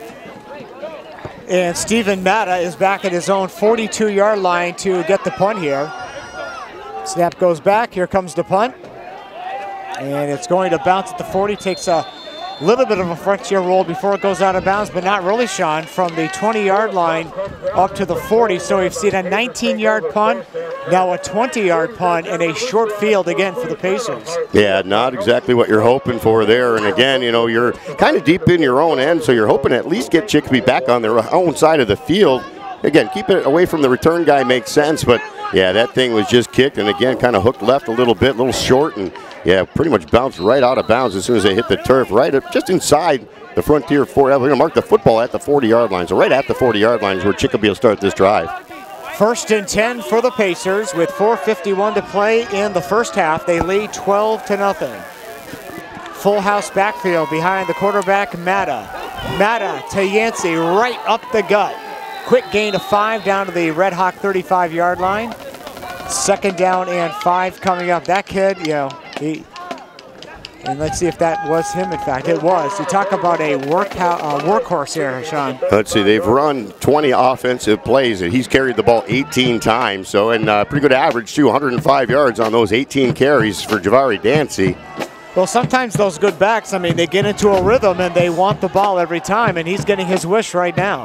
And Steven Matta is back at his own forty-two-yard line to get the punt here. Snap goes back, here comes the punt. And it's going to bounce at the forty, takes a little bit of a Frontier roll before it goes out of bounds, but not really, Sean, from the twenty-yard line up to the forty. So we've seen a nineteen-yard punt, now a twenty-yard punt, and a short field again for the Pacers. Yeah, not exactly what you're hoping for there. And again, you know, you're kind of deep in your own end, so you're hoping to at least get Chicopee back on their own side of the field. Again, keep it away from the return guy makes sense, but yeah, that thing was just kicked, and again, kind of hooked left a little bit, a little short, and yeah, pretty much bounced right out of bounds as soon as they hit the turf, right up just inside the Frontier four. We're going to mark the football at the forty-yard line, so right at the forty-yard line is where Chicopee will start this drive. First and ten for the Pacers with four fifty-one to play in the first half. They lead twelve to nothing. Full house backfield behind the quarterback, Matta. Matta to Yancey, right up the gut. Quick gain of five down to the Red Hawk thirty-five-yard line. Second down and five coming up. That kid, you know, he, and let's see if that was him. In fact, it was. You talk about a work uh, workhorse here, Sean. Let's see, they've run twenty offensive plays, and he's carried the ball eighteen times. So, and uh, pretty good average, too, one hundred five yards on those eighteen carries for Javari Dancy. Well, sometimes those good backs, I mean, they get into a rhythm and they want the ball every time, and he's getting his wish right now.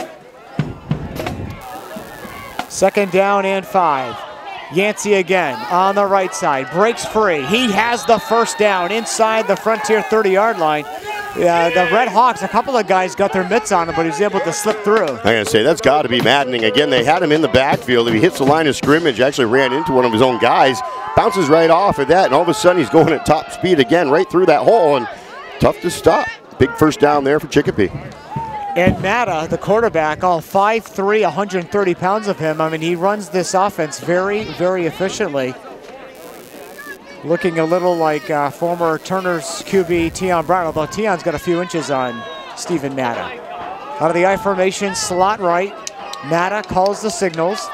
Second down and five. Yancey again on the right side, breaks free. He has the first down inside the Frontier thirty-yard line. Uh, the Red Hawks, a couple of guys got their mitts on him, but he was able to slip through. I gotta say, that's got to be maddening. Again, they had him in the backfield. If he hits the line of scrimmage, actually ran into one of his own guys, bounces right off of that, and all of a sudden he's going at top speed again, right through that hole, and tough to stop. Big first down there for Chicopee. And Matta, the quarterback, all five three, one hundred thirty pounds of him. I mean, he runs this offense very, very efficiently. Looking a little like uh, former Turner's Q B, Tion Brown, although Tion's got a few inches on Stephen Matta. Out of the I formation, slot right. Matta calls the signals.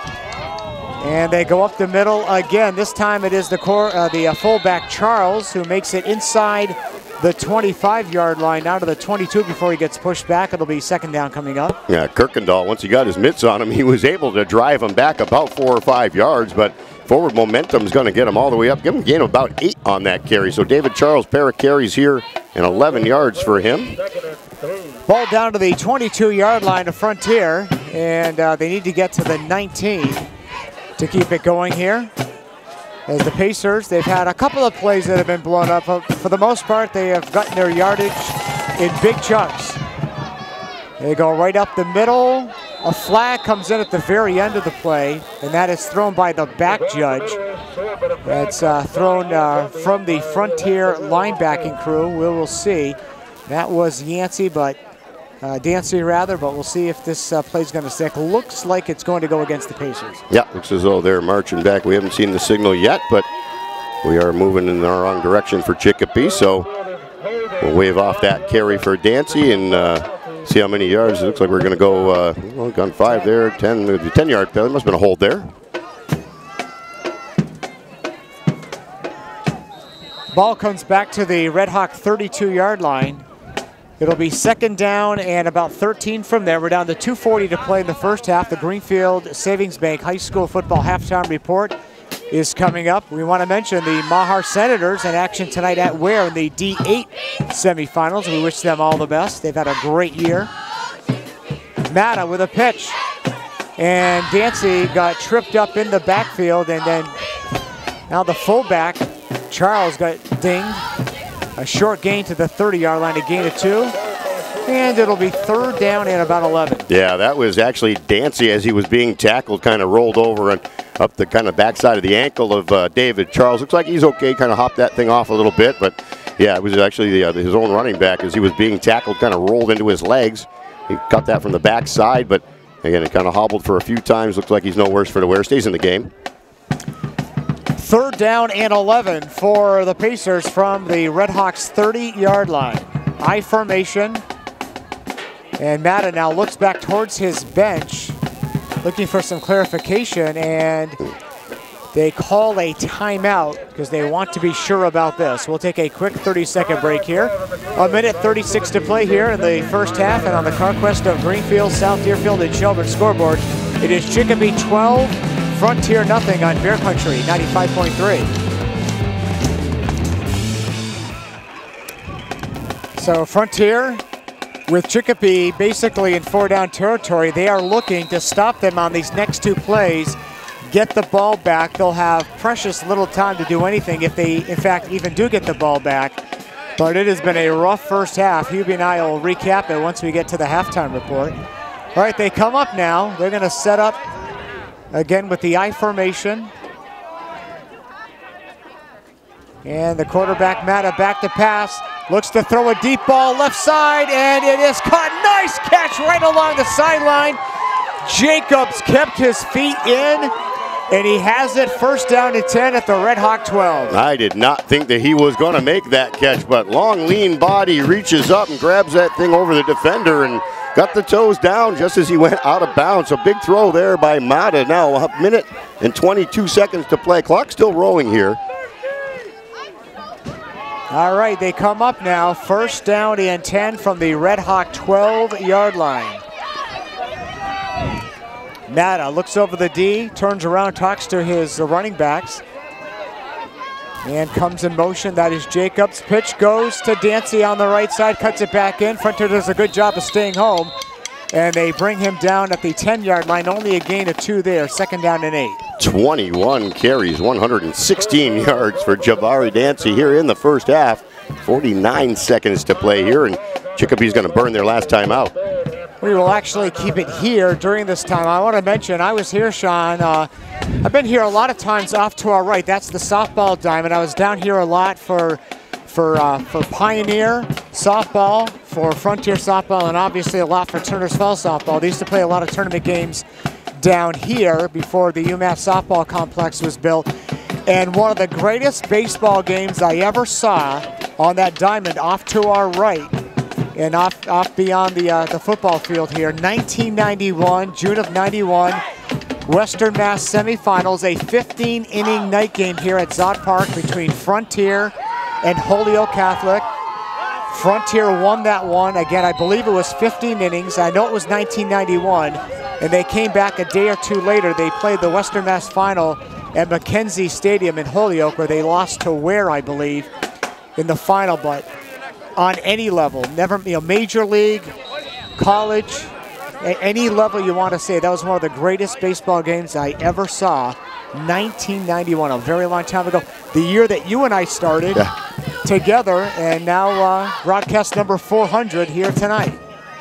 And they go up the middle again. This time it is the, core, uh, the uh, fullback, Charles, who makes it inside the twenty-five-yard line, now to the twenty-two before he gets pushed back. It'll be second down coming up. Yeah, Kirkendall, once he got his mitts on him, he was able to drive him back about four or five yards, but forward momentum is going to get him all the way up. Give him a gain of about eight on that carry. So David Charles, pair of carries here, and eleven yards for him. Ball down to the twenty-two-yard line of Frontier, and uh, they need to get to the nineteen to keep it going here. As the Pacers, they've had a couple of plays that have been blown up. For the most part, they have gotten their yardage in big chunks. They go right up the middle. A flag comes in at the very end of the play, and that is thrown by the back judge. That's uh, thrown uh, from the Frontier linebacking crew. We will see. That was Yancey, but uh, Dancy rather, but we'll see if this uh, play is going to stick. Looks like it's going to go against the Pacers. Yeah, looks as though they're marching back. We haven't seen the signal yet, but we are moving in the wrong direction for Chicopee, so we'll wave off that carry for Dancy and uh, see how many yards. It looks like we're going to go, uh, well, gone five there, ten, the ten-yard penalty. Must have been a hold there. Ball comes back to the Red Hawk thirty-two-yard line. It'll be second down and about thirteen from there. We're down to two forty to play in the first half. The Greenfield Savings Bank High School Football Halftime Report is coming up. We want to mention the Mahar Senators in action tonight at Ware in the D eight semifinals. We wish them all the best. They've had a great year. Matta with a pitch. And Dancy got tripped up in the backfield, and then now the fullback, Charles, got dinged. A short gain to the thirty-yard line, a gain of two. And it'll be third down and about eleven. Yeah, that was actually Dancy as he was being tackled, kind of rolled over and up the kind of backside of the ankle of uh, David Charles. Looks like he's okay, kind of hopped that thing off a little bit. But, yeah, it was actually the, uh, his own running back as he was being tackled, kind of rolled into his legs. He cut that from the backside, but, again, it kind of hobbled for a few times. Looks like he's no worse for the wear. Stays in the game. Third down and eleven for the Pacers from the Red Hawks thirty-yard line. I formation. And Matta now looks back towards his bench, looking for some clarification, and they call a timeout because they want to be sure about this. We'll take a quick thirty-second break here. A minute thirty-six to play here in the first half, and on the conquest of Greenfield, South Deerfield, and Shelburne scoreboard, it is Chicopee twelve, Frontier nothing on Bear Country ninety-five point three. So Frontier with Chicopee basically in four down territory. They are looking to stop them on these next two plays, get the ball back. They'll have precious little time to do anything if they in fact even do get the ball back. But it has been a rough first half. Hubie and I will recap it once we get to the halftime report. All right, they come up now. They're going to set up again with the I formation. And the quarterback, Matta, back to pass. Looks to throw a deep ball left side, and it is caught. Nice catch right along the sideline. Jacobs kept his feet in, and he has it first down and ten at the Red Hawk twelve. I did not think that he was going to make that catch, but long, lean body reaches up and grabs that thing over the defender and got the toes down just as he went out of bounds. A big throw there by Matta. Now a minute and twenty-two seconds to play. Clock still rolling here. All right, they come up now. First down and ten from the Red Hawk twelve-yard line. Matta looks over the D, turns around, talks to his running backs. And comes in motion. That is Jacobs. Pitch goes to Dancy on the right side. Cuts it back in. Frontier does a good job of staying home. And they bring him down at the ten-yard line. Only a gain of two there. Second down and eight. twenty-one carries, one hundred sixteen yards for Javari Dancy here in the first half. forty-nine seconds to play here, and Chicopee's going to burn their last time out. We will actually keep it here during this time. I want to mention, I was here, Sean. Uh, I've been here a lot of times off to our right. That's the softball diamond. I was down here a lot for for uh, for Pioneer softball, for Frontier softball, and obviously a lot for Turner's Falls softball. They used to play a lot of tournament games down here before the UMass softball complex was built. And one of the greatest baseball games I ever saw on that diamond off to our right and off, off beyond the, uh, the football field here, nineteen ninety-one, June of ninety-one, Western Mass semifinals, a fifteen inning night game here at Zott Park between Frontier and Holyoke Catholic. Frontier won that one. Again, I believe it was fifteen innings. I know it was nineteen ninety-one. And they came back a day or two later. They played the Western Mass final at McKenzie Stadium in Holyoke, where they lost to Ware, I believe, in the final. But on any level, never, you know, major league, college, any level you want to say, that was one of the greatest baseball games I ever saw. nineteen ninety-one, a very long time ago. The year that you and I started yeah. together, and now uh, broadcast number four hundred here tonight.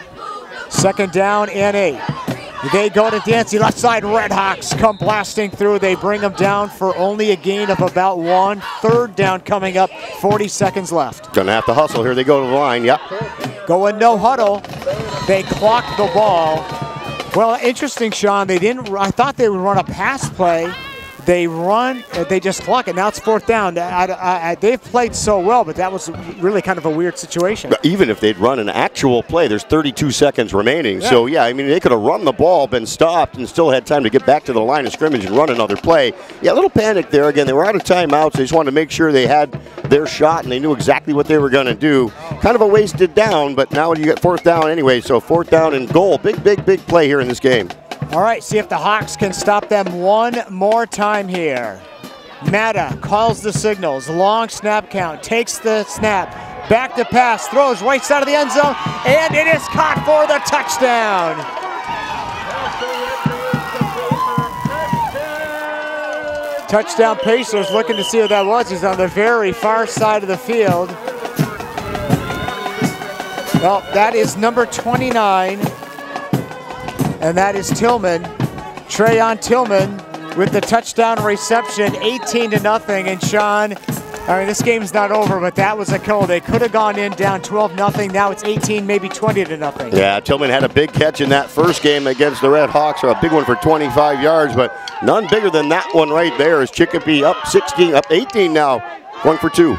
Second down and eight. They go to Dancy, left side, Red Hawks come blasting through. They bring them down for only a gain of about one. Third down coming up, forty seconds left. Gonna have to hustle here. They go to the line, yep. Going no huddle. They clock the ball. Well, interesting, Sean, they didn't, I thought they would run a pass play. They run, they just clock it. Now it's fourth down. I, I, I, they've played so well, but that was really kind of a weird situation. Even if they'd run an actual play, there's thirty-two seconds remaining. Yeah. So, yeah, I mean, they could have run the ball, been stopped, and still had time to get back to the line of scrimmage and run another play. Yeah, a little panic there. Again, they were out of timeouts. They just wanted to make sure they had their shot, and they knew exactly what they were going to do. Kind of a wasted down, but now you get fourth down anyway. So fourth down and goal. Big, big, big play here in this game. All right, see if the Hawks can stop them one more time here. Mata calls the signals, long snap count, takes the snap, back to pass, throws right side of the end zone, and it is caught for the touchdown. Touchdown Pacers, looking to see what that was. He's on the very far side of the field. Well, that is number twenty-nine. And that is Tillman, Trayon Tillman with the touchdown reception, eighteen to nothing. And Sean, I mean, this game's not over, but that was a kill. They could have gone in down twelve nothing. Now it's eighteen, maybe twenty to nothing. Yeah, Tillman had a big catch in that first game against the Red Hawks, or a big one for twenty-five yards, but none bigger than that one right there. Is Chicopee up sixteen, up eighteen now, one for two.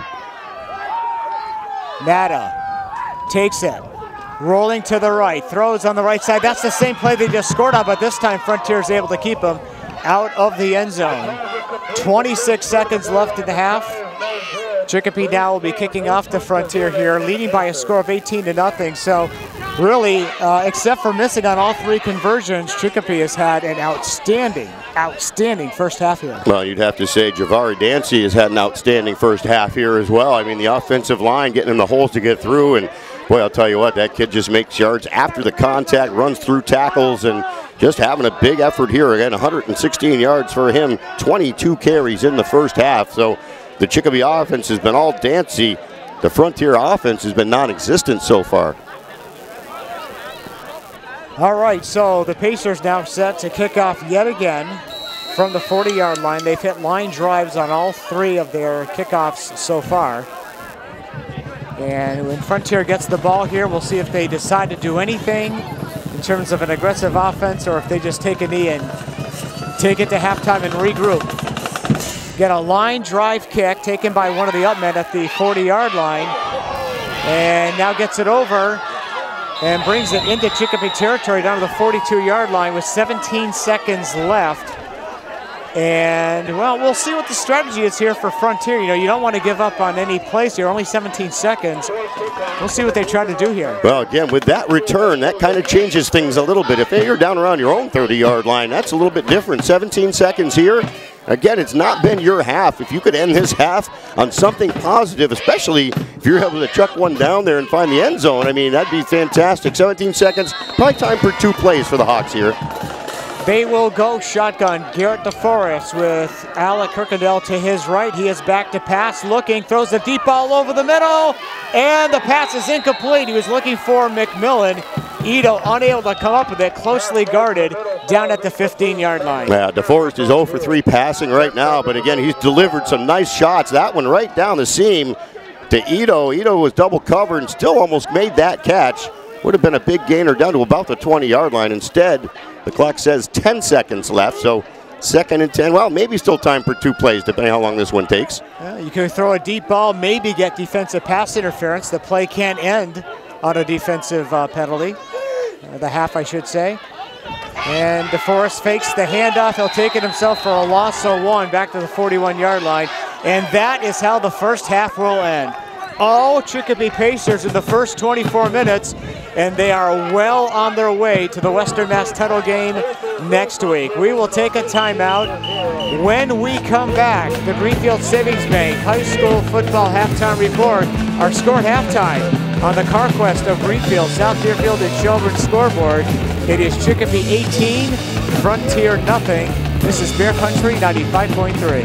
Mata takes it. Rolling to the right, throws on the right side. That's the same play they just scored on, but this time Frontier is able to keep him out of the end zone. twenty-six seconds left in the half. Chicopee now will be kicking off the Frontier here, leading by a score of eighteen to nothing. So really, uh, except for missing on all three conversions, Chicopee has had an outstanding, outstanding first half here. Well, you'd have to say Javari Dancy has had an outstanding first half here as well. I mean, the offensive line getting in the holes to get through, and boy, I'll tell you what, that kid just makes yards after the contact, runs through tackles, and just having a big effort here. Again, one hundred sixteen yards for him, twenty-two carries in the first half. So the Chicopee offense has been all Dancy. The Frontier offense has been non-existent so far. All right, so the Pacers now set to kick off yet again from the forty-yard line. They've hit line drives on all three of their kickoffs so far. And when Frontier gets the ball here, we'll see if they decide to do anything in terms of an aggressive offense, or if they just take a knee and take it to halftime and regroup. Get a line drive kick taken by one of the upmen at the forty-yard line, and now gets it over and brings it into Chicopee territory down to the forty-two-yard line with seventeen seconds left. And, well, we'll see what the strategy is here for Frontier. You know, you don't want to give up on any plays here. Only seventeen seconds. We'll see what they try to do here. Well, again, with that return, that kind of changes things a little bit. If you're down around your own thirty-yard line, that's a little bit different. seventeen seconds here. again, it's not been your half. If you could end this half on something positive, especially if you're able to chuck one down there and find the end zone, I mean, that'd be fantastic. seventeen seconds, probably time for two plays for the Hawks here. They will go shotgun. Garrett DeForest with Alec Kirkendall to his right. He is back to pass, looking, throws the deep ball over the middle, and the pass is incomplete. He was looking for McMillan. Ito unable to come up with it, closely guarded down at the fifteen-yard line. Yeah, DeForest is zero for three passing right now, but again, he's delivered some nice shots. That one right down the seam to Ito. Ito was double covered and still almost made that catch. Would have been a big gainer down to about the twenty-yard line. Instead, the clock says ten seconds left, so second and ten. Well, maybe still time for two plays, depending how long this one takes. Yeah, you can throw a deep ball, maybe get defensive pass interference. The play can't end on a defensive uh, penalty. Uh, the half, I should say. And DeForest fakes the handoff. He'll take it himself for a loss of one, back to the forty-one-yard line. And that is how the first half will end. All Chicopee Pacers in the first twenty-four minutes, and they are well on their way to the Western Mass title game next week. We will take a timeout. When we come back, the Greenfield Savings Bank High School Football Halftime Report, our score at halftime on the CarQuest of Greenfield, South Deerfield and Shelburne scoreboard. It is Chicopee eighteen, Frontier nothing. This is Bear Country ninety-five point three.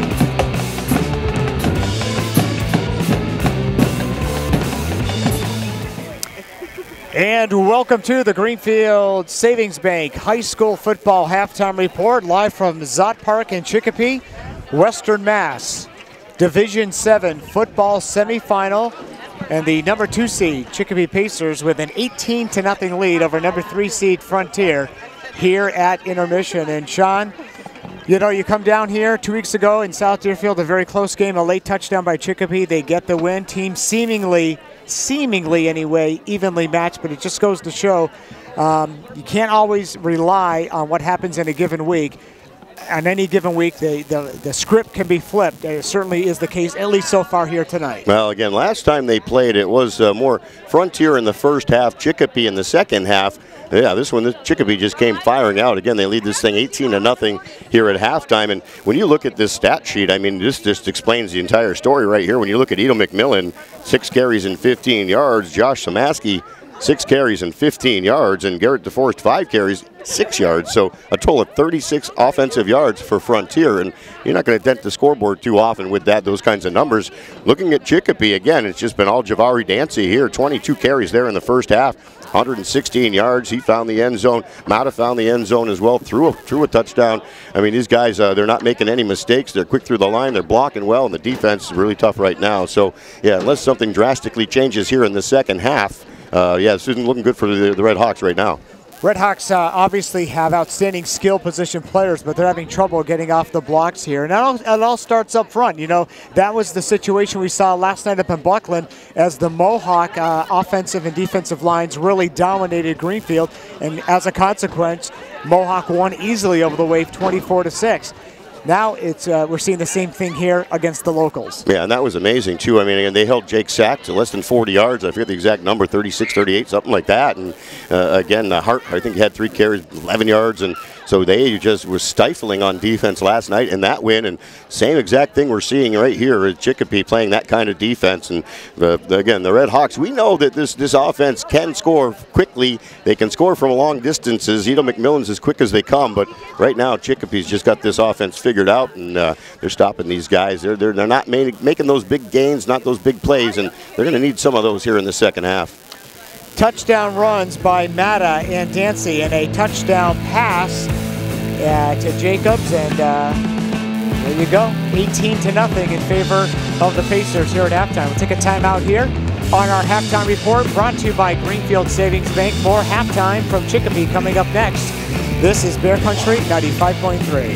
And welcome to the Greenfield Savings Bank High School Football Halftime Report, live from Zott Park in Chicopee, Western Mass. Division seven football semifinal, and the number two seed, Chicopee Pacers, with an eighteen to nothing lead over number three seed Frontier here at intermission. And Sean, you know, you come down here two weeks ago in South Deerfield, a very close game, a late touchdown by Chicopee. They get the win. Team seemingly seemingly anyway, evenly matched, but it just goes to show um, you can't always rely on what happens in a given week. On any given week, the, the, the script can be flipped. It certainly is the case, at least so far here tonight. Well, again, last time they played, it was uh, more Frontier in the first half, Chicopee in the second half. Yeah, this one, this Chicopee just came firing out. Again, they lead this thing eighteen to nothing here at halftime. And when you look at this stat sheet, I mean, this just explains the entire story right here. When you look at Ito McMillan, six carries and fifteen yards. Josh Samaski, six carries and fifteen yards. And Garrett DeForest, five carries, six yards. So a total of thirty-six offensive yards for Frontier. And you're not going to dent the scoreboard too often with that, those kinds of numbers. Looking at Chicopee, again, it's just been all Javari Dancy here. twenty-two carries there in the first half. one hundred sixteen yards. He found the end zone. Mata found the end zone as well, threw a, threw a touchdown. I mean, these guys, uh, they're not making any mistakes. They're quick through the line. They're blocking well, and the defense is really tough right now. So, yeah, unless something drastically changes here in the second half, uh, yeah, this isn't looking good for the, the Red Hawks right now. Red Hawks uh, obviously have outstanding skill position players, but they're having trouble getting off the blocks here. And it all, it all starts up front. You know, that was the situation we saw last night up in Buckland as the Mohawk uh, offensive and defensive lines really dominated Greenfield. And as a consequence, Mohawk won easily over the Wave twenty-four to six. Now it's uh, we're seeing the same thing here against the locals. Yeah, and that was amazing, too. I mean, and they held Jake Sack to less than forty yards. I forget the exact number, thirty-six, thirty-eight, something like that. And, uh, again, uh, Hart, I think, had three carries, eleven yards. And so they just were stifling on defense last night in that win. And same exact thing we're seeing right here is Chicopee playing that kind of defense. And, uh, again, the Red Hawks, we know that this, this offense can score quickly. They can score from long distances. Ito McMillan's as quick as they come. But right now, Chicopee's just got this offense figured out, and uh, they're stopping these guys. They're, they're, they're not ma making those big gains, not those big plays, and they're going to need some of those here in the second half. Touchdown runs by Mata and Dancy, and a touchdown pass uh, to Jacobs, and uh, there you go, eighteen to nothing in favor of the Pacers here at halftime. We'll take a timeout here on our halftime report, brought to you by Greenfield Savings Bank. More halftime from Chicopee coming up next. This is Bear Country ninety-five point three.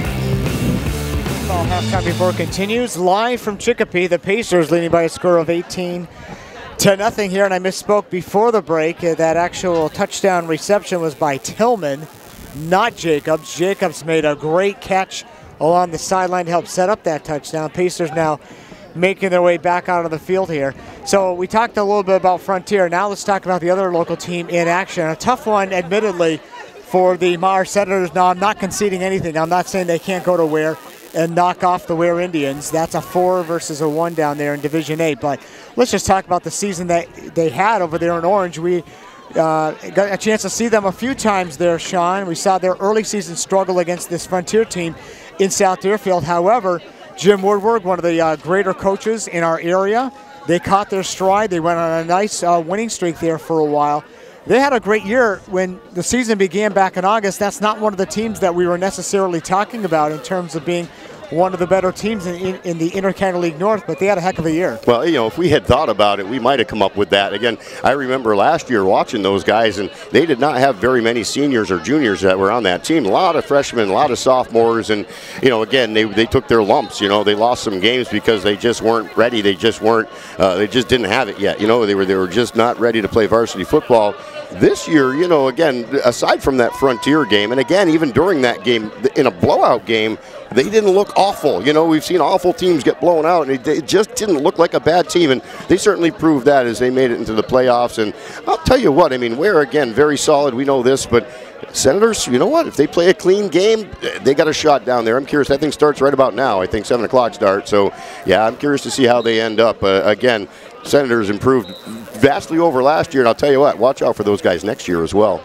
Football halftime report continues live from Chicopee. The Pacers leading by a score of eighteen to nothing here, and I misspoke before the break. Uh, that actual touchdown reception was by Tillman, not Jacobs. Jacobs made a great catch along the sideline to help set up that touchdown. Pacers now making their way back out of the field here. So we talked a little bit about Frontier. Now let's talk about the other local team in action. A tough one, admittedly, for the Mars Senators. Now, I'm not conceding anything. I'm not saying they can't go to Ware. and knock off the Ware Indians. That's a four versus a one down there in Division eight. But let's just talk about the season that they had over there in Orange. We uh, got a chance to see them a few times there, Sean. We saw their early season struggle against this Frontier team in South Deerfield. However, Jim Woodward, one of the uh, greater coaches in our area, they caught their stride. They went on a nice uh, winning streak there for a while. They had a great year when the season began back in August. That's not one of the teams that we were necessarily talking about in terms of being one of the better teams in, in, in the Inter-County League North, but they had a heck of a year. Well, you know, if we had thought about it, we might have come up with that. Again, I remember last year watching those guys, and they did not have very many seniors or juniors that were on that team. A lot of freshmen, a lot of sophomores, and, you know, again, they, they took their lumps. You know, they lost some games because they just weren't ready. They just weren't, uh, they just didn't have it yet. You know, they were, they were just not ready to play varsity football. This year, you know, again, aside from that Frontier game, and again, even during that game, in a blowout game, they didn't look awful. You know, we've seen awful teams get blown out, and it, it just didn't look like a bad team, and they certainly proved that as they made it into the playoffs. And I'll tell you what, I mean, Ware, again, very solid. We know this, but Senators, you know what? If they play a clean game, they got a shot down there. I'm curious. That thing starts right about now. I think seven o'clock start. So, yeah, I'm curious to see how they end up. Uh, again, Senators improved vastly over last year, and I'll tell you what, watch out for those guys next year as well.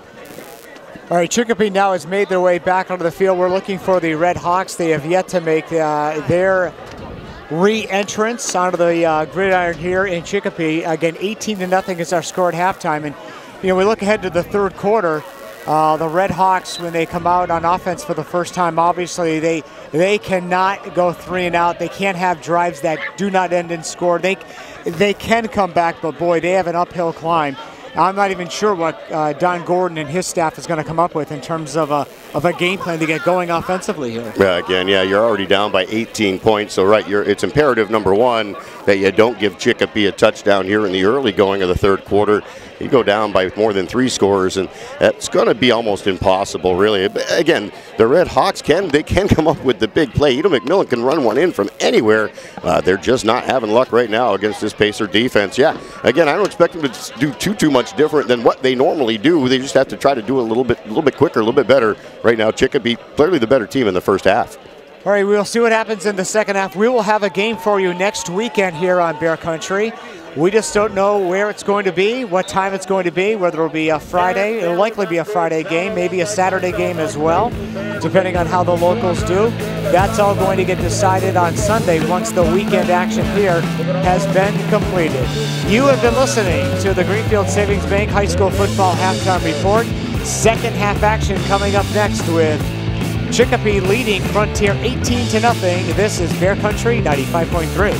All right, Chicopee now has made their way back onto the field. We're looking for the Red Hawks. They have yet to make uh, their re-entrance onto the uh, gridiron here in Chicopee. Again, eighteen to nothing is our score at halftime. And, you know, we look ahead to the third quarter. Uh, the Red Hawks, when they come out on offense for the first time, obviously they they cannot go three and out. They can't have drives that do not end in score. They, they can come back, but, boy, they have an uphill climb. I'm not even sure what uh, Don Gordon and his staff is going to come up with in terms of a, of a game plan to get going offensively here. Yeah, again, yeah, you're already down by eighteen points. So, right, you're, it's imperative, number one, that you don't give Chicopee a touchdown here in the early going of the third quarter. You go down by more than three scores, and that's going to be almost impossible, really. But again, the Red Hawks can they can come up with the big play. Ito McMillan can run one in from anywhere. Uh, they're just not having luck right now against this Pacer defense. Yeah, again, I don't expect them to do too too much different than what they normally do. They just have to try to do it a little bit, a little bit quicker, a little bit better. Right now, Chicopee clearly the better team in the first half. All right, we'll see what happens in the second half. We will have a game for you next weekend here on Bear Country. We just don't know where it's going to be, what time it's going to be, whether it'll be a Friday. It'll likely be a Friday game, maybe a Saturday game as well, depending on how the locals do. That's all going to get decided on Sunday once the weekend action here has been completed. You have been listening to the Greenfield Savings Bank High School Football Halftime Report. Second half action coming up next with Chicopee leading Frontier eighteen to nothing. This is Bear Country ninety-five point three.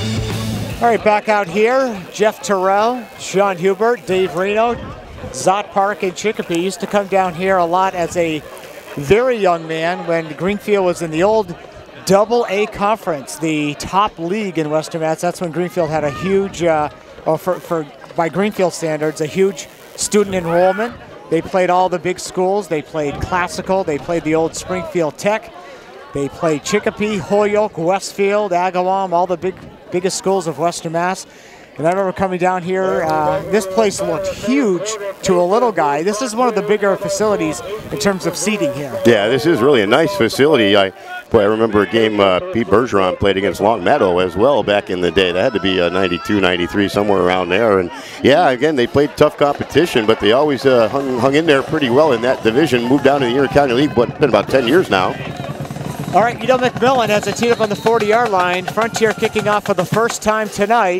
All right, back out here, Jeff Terrell, Sean Hubert, Dave Reno, Zott Park, and Chicopee used to come down here a lot as a very young man when Greenfield was in the old Double A Conference, the top league in Western Mass. That's when Greenfield had a huge, uh, or for, for by Greenfield standards, a huge student enrollment. They played all the big schools. They played Classical. They played the old Springfield Tech. They played Chicopee, Holyoke, Westfield, Agawam, all the big, biggest schools of Western Mass. And I remember coming down here, uh, this place looked huge to a little guy. This is one of the bigger facilities in terms of seating here. Yeah, this is really a nice facility. I, boy, I remember a game uh, Pete Bergeron played against Long Meadow as well back in the day. That had to be uh, ninety-two, ninety-three, somewhere around there. And yeah, again, they played tough competition, but they always uh, hung, hung in there pretty well in that division. Moved down to the Inter-County League, what, it's been about ten years now. All right, Ito McMillan has a tee up on the forty-yard line. Frontier kicking off for the first time tonight.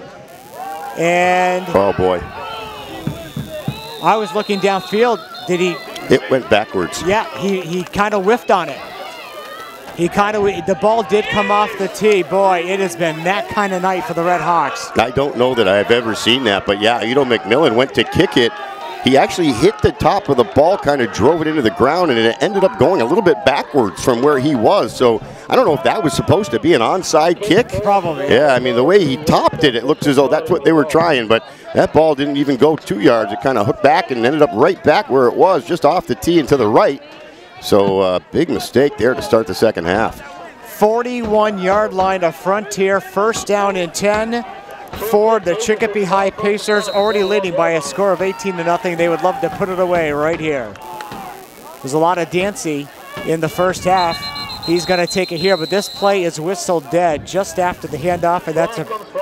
And oh boy, I was looking downfield. Did he? It went backwards. Yeah, he, he kind of whiffed on it. He kind of, the ball did come off the tee. Boy, it has been that kind of night for the Red Hawks. I don't know that I've ever seen that, but yeah, Ito McMillan went to kick it. He actually hit the top of the ball, kind of drove it into the ground, and it ended up going a little bit backwards from where he was. So I don't know if that was supposed to be an onside kick. Probably. Yeah, I mean, the way he topped it, it looks as though that's what they were trying, but that ball didn't even go two yards. It kind of hooked back and ended up right back where it was, just off the tee and to the right. So uh, big mistake there to start the second half. forty-one-yard line of Frontier, first down and ten. For the Chicopee High Pacers, already leading by a score of eighteen to nothing. They would love to put it away right here. There's a lot of Dancy in the first half. He's going to take it here, but this play is whistled dead just after the handoff, and that's a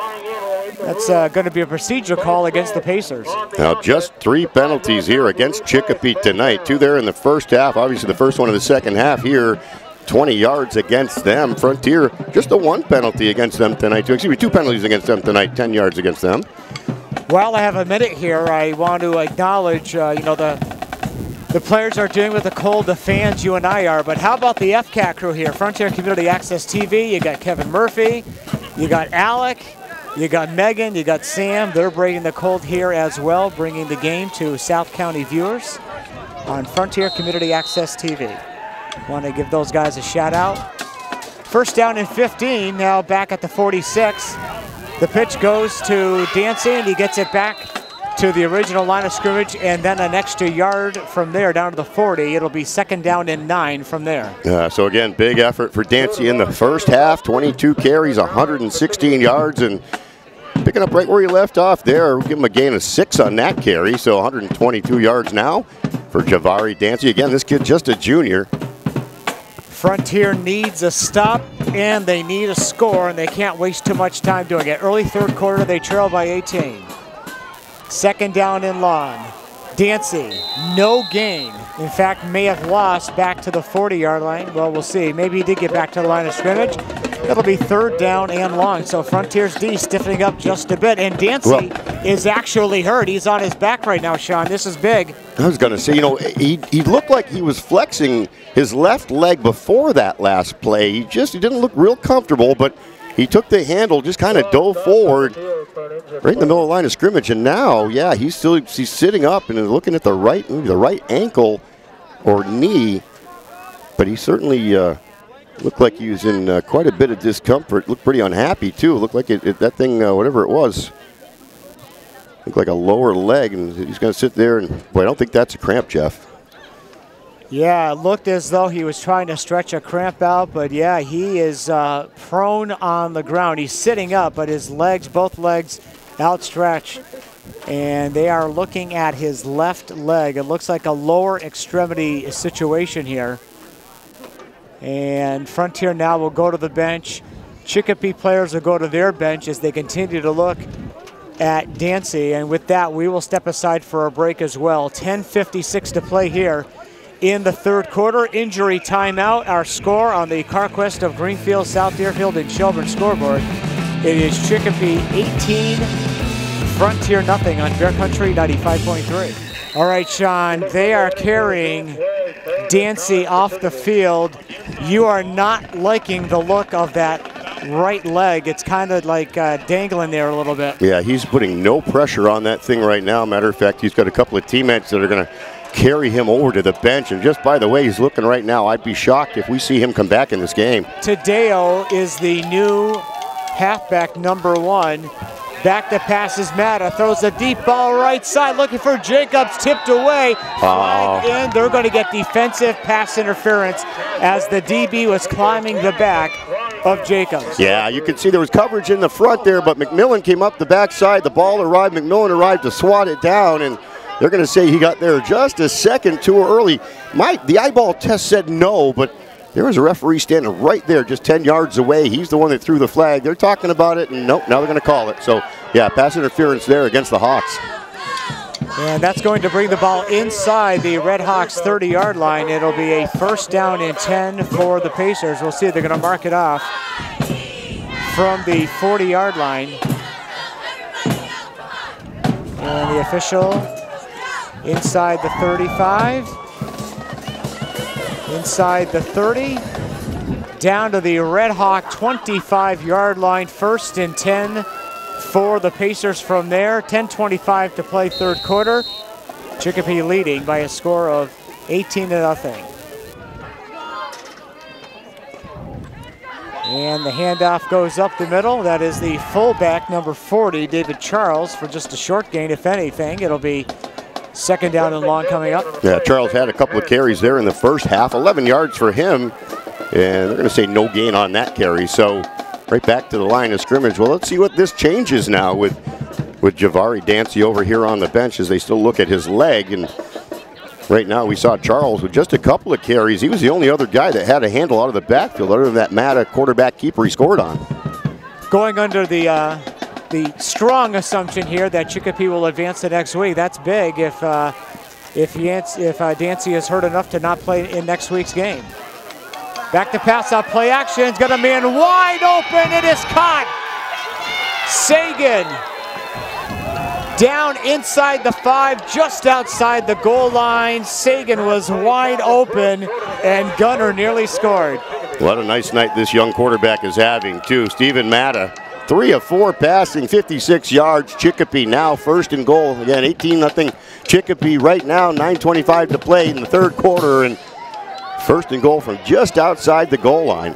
that's uh, going to be a procedure call against the Pacers. Now, just three penalties here against Chicopee tonight. Two there in the first half. Obviously, the first one in the second half here. twenty yards against them. Frontier, just a one penalty against them tonight. Excuse me, two penalties against them tonight. ten yards against them. While I have a minute here, I want to acknowledge, uh, you know, the the players are dealing with the cold, the fans, you and I are, but how about the F C A T crew here? Frontier Community Access T V, you got Kevin Murphy, you got Alec, you got Megan, you got Sam. They're braving the cold here as well, bringing the game to South County viewers on Frontier Community Access T V. Want to give those guys a shout out. First down and fifteen, now back at the forty-six. The pitch goes to Dancy, and he gets it back to the original line of scrimmage, and then an extra yard from there down to the forty. It'll be second down and nine from there. Yeah, so again, big effort for Dancy in the first half. twenty-two carries, one hundred sixteen yards, and picking up right where he left off there. We'll give him a gain of six on that carry, so one hundred twenty-two yards now for Javari Dancy. Again, this kid just a junior. Frontier needs a stop, and they need a score, and they can't waste too much time doing it. Early third quarter, they trail by eighteen. Second down and long. Dancy, no gain. In fact, may have lost back to the forty-yard line. Well, we'll see. Maybe he did get back to the line of scrimmage. It'll be third down and long. So Frontier's D stiffening up just a bit. And Dancy well, is actually hurt. He's on his back right now, Sean. This is big. I was going to say, you know, he, he looked like he was flexing his left leg before that last play. He just he didn't look real comfortable, but he took the handle, just kind of dove forward right in the middle of the line of scrimmage. And now, yeah, he's still he's sitting up and looking at the right, maybe the right ankle or knee. But he certainly uh, looked like he was in uh, quite a bit of discomfort. Looked pretty unhappy, too. Looked like it, it, that thing, uh, whatever it was, looked like a lower leg. And he's going to sit there. And, boy, I don't think that's a cramp, Jeff. Yeah, it looked as though he was trying to stretch a cramp out, but yeah, he is uh, prone on the ground. He's sitting up, but his legs, both legs, outstretched, and they are looking at his left leg. It looks like a lower extremity situation here. And Frontier now will go to the bench. Chicopee players will go to their bench as they continue to look at Dancy, and with that, we will step aside for a break as well. ten fifty-six to play here in the third quarter. Injury timeout. Our score on the CarQuest of Greenfield, South Deerfield, and Shelburne scoreboard. It is Chicopee eighteen, Frontier nothing on Bear Country ninety-five point three. All right, Sean, they are carrying Dancy off the field. You are not liking the look of that right leg. It's kind of like uh, dangling there a little bit. Yeah, he's putting no pressure on that thing right now. Matter of fact, he's got a couple of teammates that are going to carry him over to the bench. And just by the way he's looking right now, I'd be shocked if we see him come back in this game. Tadeo is the new halfback, number one. Back to pass is Matta, throws a deep ball right side, looking for Jacobs, tipped away. Oh. And they're going to get defensive pass interference as the D B was climbing the back of Jacobs. Yeah, you could see there was coverage in the front there, but McMillan came up the backside. The ball arrived. McMillan arrived to swat it down, and they're going to say he got there just a second too early. My, the eyeball test said no, but there was a referee standing right there just ten yards away. He's the one that threw the flag. They're talking about it, and nope, now they're going to call it. So, yeah, pass interference there against the Hawks. And that's going to bring the ball inside the Red Hawks thirty-yard line. It'll be a first down and ten for the Pacers. We'll see if they're going to mark it off from the forty-yard line. And the official inside the thirty-five, inside the thirty, down to the Red Hawk twenty-five-yard line, first and ten for the Pacers from there. ten twenty-five to play third quarter. Chicopee leading by a score of eighteen to nothing. And the handoff goes up the middle. That is the fullback, number forty, David Charles, for just a short gain, if anything. It'll be second down and long coming up. Yeah, Charles had a couple of carries there in the first half, eleven yards for him. And they're going to say no gain on that carry. So right back to the line of scrimmage. Well, let's see what this changes now with, with Javari Dancy over here on the bench as they still look at his leg. And Right now we saw Charles with just a couple of carries. He was the only other guy that had a handle out of the backfield other than that Mata quarterback keeper he scored on. Going under the uh, the strong assumption here that Chicopee will advance the next week. That's big if uh, if Yancey, if uh, Dancy is hurt enough to not play in next week's game. Back to pass out play action. He's got a man wide open. It is caught. Sagan down inside the five, just outside the goal line. Sagan was wide open, and Gunner nearly scored. What a nice night this young quarterback is having, too. Steven Mata, three of four passing, fifty-six yards. Chicopee now first and goal. Again, eighteen nothing Chicopee right now, nine twenty-five to play in the third quarter, and first and goal from just outside the goal line.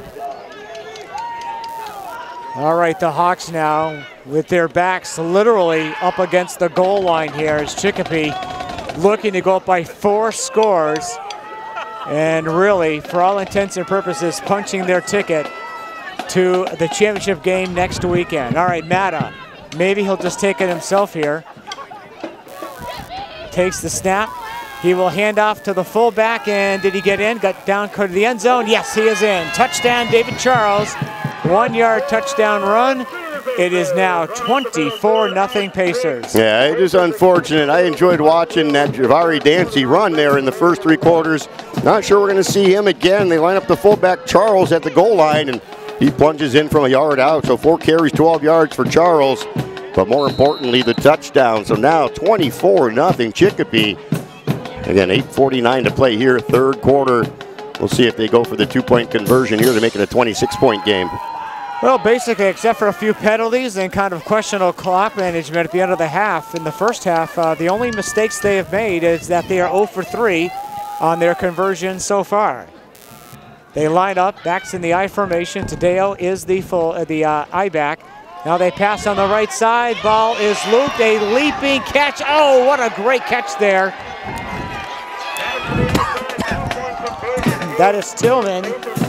All right, the Hawks now with their backs literally up against the goal line here as Chicopee looking to go up by four scores and really, for all intents and purposes, punching their ticket to the championship game next weekend. All right, Mata, maybe he'll just take it himself here. Takes the snap. He will hand off to the fullback, and did he get in? Got down to the end zone. Yes, he is in. Touchdown, David Charles. One-yard touchdown run. It is now twenty-four nothing Pacers. Yeah, it is unfortunate. I enjoyed watching that Javari Dancy run there in the first three quarters. Not sure we're going to see him again. They line up the fullback Charles at the goal line, and he plunges in from a yard out. So four carries, twelve yards for Charles. But more importantly, the touchdown. So now twenty-four nothing Chicopee. Again, eight forty-nine to play here, third quarter. We'll see if they go for the two-point conversion here to make it a twenty-six point game. Well, basically, except for a few penalties and kind of questionable clock management at the end of the half. In the first half, uh, the only mistakes they have made is that they are zero for three on their conversion so far. They line up, backs in the I formation. Tadeo is the full, uh, the uh, I back. Now they pass on the right side. Ball is looped. A leaping catch. Oh, what a great catch there. That is Tillman.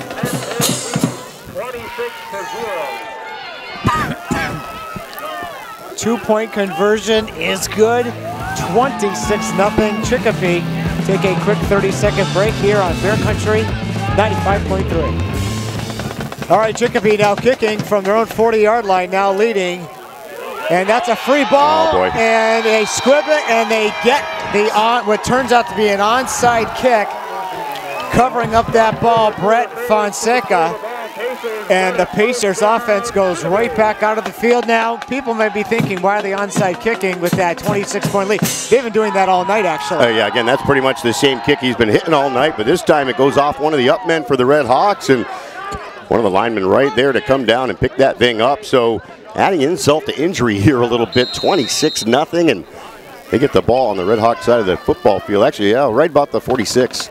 Two-point conversion is good. twenty-six nothing Chicopee. Take a quick thirty second break here on Bear Country ninety-five point three. All right, Chicopee now kicking from their own forty yard line, now leading. And that's a free ball, oh, and they squib it, and they get the on what turns out to be an onside kick. Covering up that ball, Brett Fonseca. And the Pacers offense goes right back out of the field now. People might be thinking, why are they onside kicking with that twenty-six point lead? They've been doing that all night, actually. Uh, yeah, again, that's pretty much the same kick he's been hitting all night, but this time it goes off one of the up men for the Red Hawks, and one of the linemen right there to come down and pick that thing up. So adding insult to injury here a little bit, twenty-six nothing, and they get the ball on the Red Hawk side of the football field. Actually, yeah, right about the forty-six.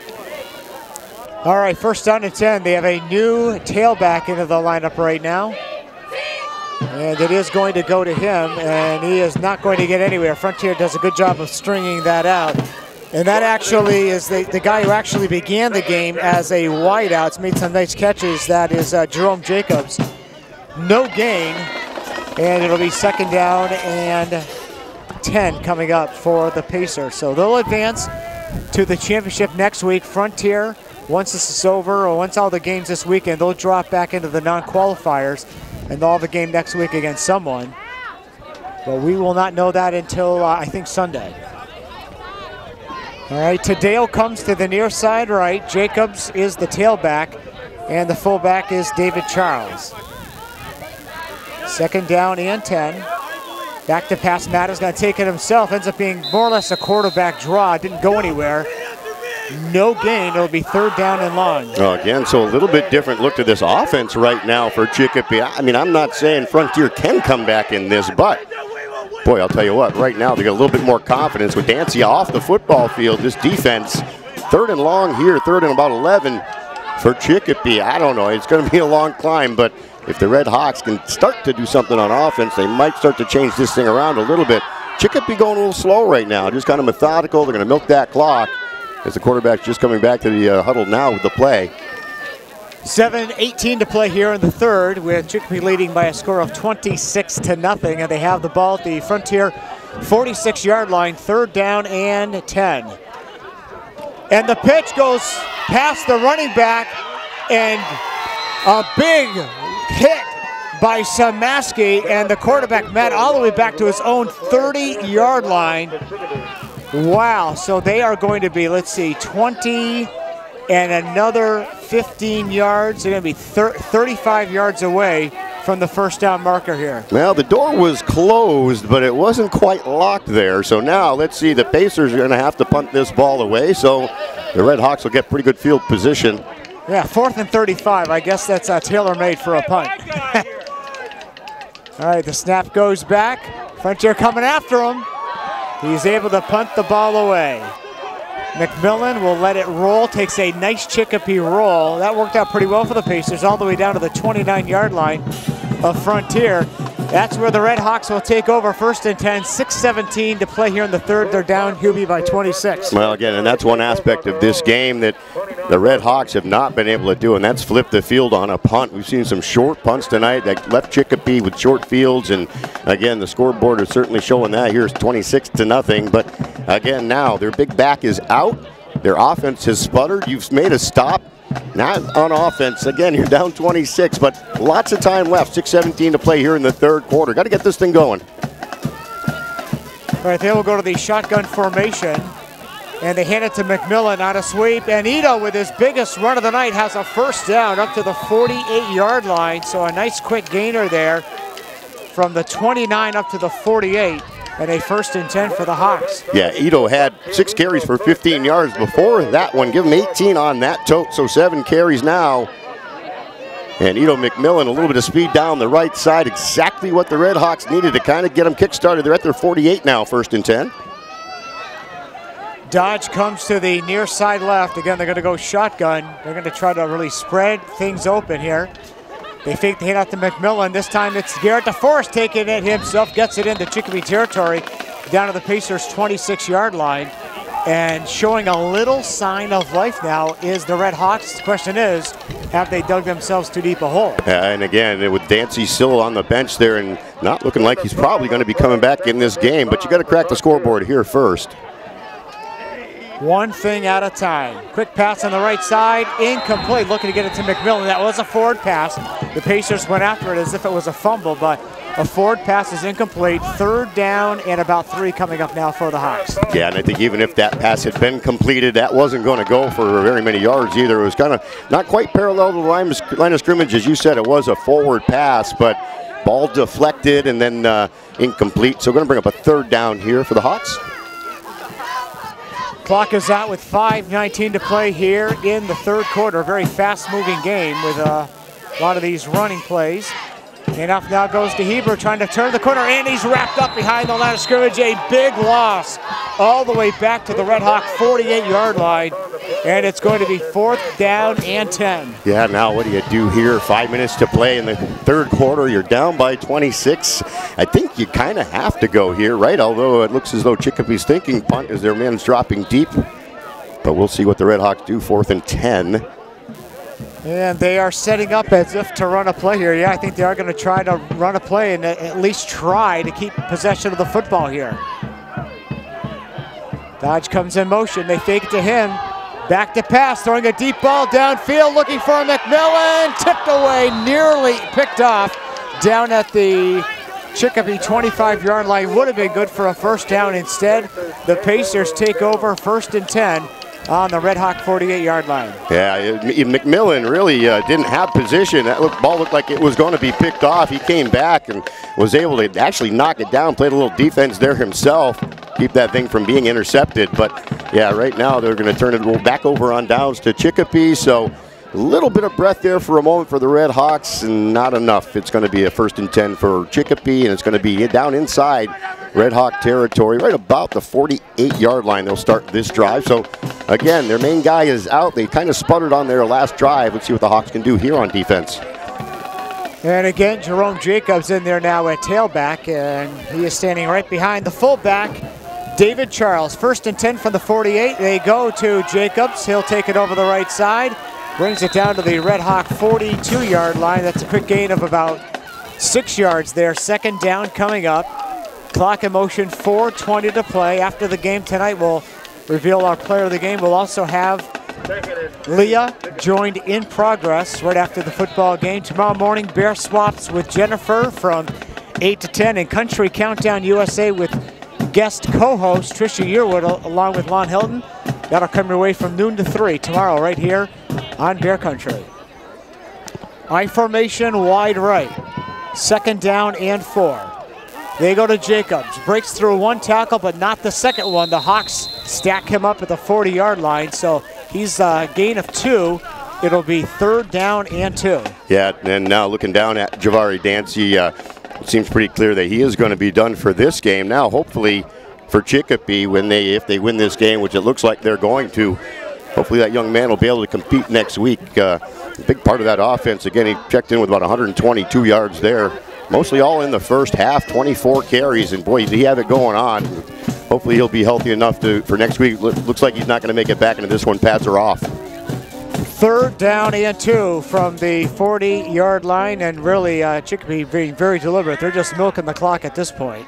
All right, first down and ten. They have a new tailback into the lineup right now. And it is going to go to him, and he is not going to get anywhere. Frontier does a good job of stringing that out. And that actually is the, the guy who actually began the game as a wideout. It's made some nice catches. That is uh, Jerome Jacobs. No gain, and it'll be second down and ten coming up for the Pacers. So they'll advance to the championship next week. Frontier, once this is over, or once all the games this weekend, they'll drop back into the non-qualifiers, and they'll have a game next week against someone. But we will not know that until, uh, I think, Sunday. All right, Tadeo comes to the near side right. Jacobs is the tailback, and the fullback is David Charles. Second down and ten. Back to pass, Mata's going to take it himself. Ends up being more or less a quarterback draw. Didn't go anywhere. No gain. It'll be third down and long. Oh, again, so a little bit different look to this offense right now for Chicopee. I mean, I'm not saying Frontier can come back in this, but boy, I'll tell you what, right now they got a little bit more confidence with Dancy off the football field. This defense, third and long here, third and about eleven for Chicopee. I don't know. It's going to be a long climb, but if the Red Hawks can start to do something on offense, they might start to change this thing around a little bit. Chicopee going a little slow right now, just kind of methodical. They're going to milk that clock as the quarterback's just coming back to the uh, huddle now with the play. seven eighteen to play here in the third, with Chicopee leading by a score of twenty-six to nothing, and they have the ball at the Frontier forty-six yard line, third down and ten. And the pitch goes past the running back, and a big hit by Samaski, and the quarterback Matt all the way back to his own thirty-yard line. Wow, so they are going to be, let's see, twenty and another fifteen yards. They're going to be thirty-five yards away from the first down marker here. Well, the door was closed, but it wasn't quite locked there. So now let's see, the Pacers are going to have to punt this ball away, so the Red Hawks will get pretty good field position. Yeah, fourth and thirty-five. I guess that's uh, tailor-made for a punt. All right, the snap goes back. Frontier coming after him. He's able to punt the ball away. McMillan will let it roll, takes a nice Chicopee roll. That worked out pretty well for the Pacers, all the way down to the twenty-nine-yard line of Frontier. That's where the Red Hawks will take over, first and ten, six seventeen to play here in the third. They're down Hubie by twenty-six. Well, again, and that's one aspect of this game that the Red Hawks have not been able to do, and that's flip the field on a punt. We've seen some short punts tonight that left Chicopee with short fields, and again, the scoreboard is certainly showing that. Here's twenty-six to nothing, but again, now their big back is out. Their offense has sputtered. You've made a stop. Not on offense. Again, you're down twenty-six, but lots of time left. six seventeen to play here in the third quarter. Got to get this thing going. All right, they will go to the shotgun formation, and they hand it to McMillan on a sweep. And Ito, with his biggest run of the night, has a first down up to the forty-eight-yard line. So a nice quick gainer there from the twenty-nine up to the forty-eight. And a first and ten for the Hawks. Yeah, Ito had six carries for fifteen yards before that one. Give him eighteen on that tote, so seven carries now. And Ito McMillan, a little bit of speed down the right side, exactly what the Red Hawks needed to kind of get them kick-started. They're at their forty-eight now, first and ten. Dodge comes to the near side left. Again, they're going to go shotgun. They're going to try to really spread things open here. They fake the hit out to McMillan. This time it's Garrett DeForest taking it himself, gets it into Chicopee territory, down to the Pacers' twenty-six-yard line. And showing a little sign of life now is the Red Hawks. The question is, have they dug themselves too deep a hole? Uh, and again, with Dancy still on the bench there and not looking like he's probably going to be coming back in this game, but you got to crack the scoreboard here first. One thing at a time. Quick pass on the right side, incomplete. Looking to get it to McMillan. That was a forward pass. The Pacers went after it as if it was a fumble, but a forward pass is incomplete. Third down and about three coming up now for the Hawks. Yeah, and I think even if that pass had been completed, that wasn't going to go for very many yards either. It was kind of not quite parallel to the line, line of scrimmage. As you said, it was a forward pass, but ball deflected and then uh, incomplete. So we're going to bring up a third down here for the Hawks. Clock is out with five nineteen to play here in the third quarter. A very fast-moving game with uh, a lot of these running plays. Handoff now goes to Heber, trying to turn the corner, and he's wrapped up behind the line of scrimmage. A big loss all the way back to the Red Hawk forty-eight-yard line, and it's going to be fourth down and ten. Yeah, now what do you do here? Five minutes to play in the third quarter. You're down by twenty-six. I think you kind of have to go here, right? Although it looks as though Chicopee's thinking punt as their man's dropping deep. But we'll see what the Red Hawks do, fourth and ten. And they are setting up as if to run a play here. Yeah, I think they are going to try to run a play and at least try to keep possession of the football here. Dodge comes in motion. They fake it to him. Back to pass, throwing a deep ball downfield, looking for McMillan. Tipped away, nearly picked off down at the Chicopee twenty-five-yard line. Would have been good for a first down. Instead, the Pacers take over first and ten on the Red Hawk forty-eight-yard line. Yeah, McMillan really uh, didn't have position. That looked, ball looked like it was going to be picked off. He came back and was able to actually knock it down, played a little defense there himself, keep that thing from being intercepted. But yeah, right now they're going to turn it back over on downs to Chicopee. So a little bit of breath there for a moment for the Red Hawks, and not enough. It's going to be a first and ten for Chicopee, and it's going to be down inside Red Hawk territory, right about the forty-eight-yard line. They'll start this drive. So again, their main guy is out. They kind of sputtered on their last drive. Let's see what the Hawks can do here on defense. And again, Jerome Jacobs in there now at tailback, and he is standing right behind the fullback, David Charles. First and ten from the forty-eight. They go to Jacobs. He'll take it over the right side. Brings it down to the Red Hawk forty-two-yard line. That's a quick gain of about six yards there. Second down coming up. Clock in motion, four twenty to play. After the game tonight, we'll reveal our player of the game. We'll also have Leah joined in progress right after the football game. Tomorrow morning, Bear Swaps with Jennifer from eight to ten, and Country Countdown U S A with guest co-host Trisha Yearwood along with Lon Hilton. That'll come your way from noon to three tomorrow right here on Bear Country. I formation wide right. Second down and four. They go to Jacobs. Breaks through one tackle, but not the second one. The Hawks stack him up at the forty-yard line, so he's a gain of two. It'll be third down and two. Yeah, and now looking down at Javari Dancy, uh, it seems pretty clear that he is going to be done for this game. Now, hopefully, for Chicopee, when they if they win this game, which it looks like they're going to, hopefully that young man will be able to compete next week. Uh, a big part of that offense, again, he checked in with about one hundred twenty-two yards there. Mostly all in the first half, twenty-four carries, and boy, does he have it going on. Hopefully he'll be healthy enough to for next week. Looks like he's not going to make it back into this one. Pads are off. Third down and two from the forty-yard line, and really uh, Chicopee being very deliberate. They're just milking the clock at this point.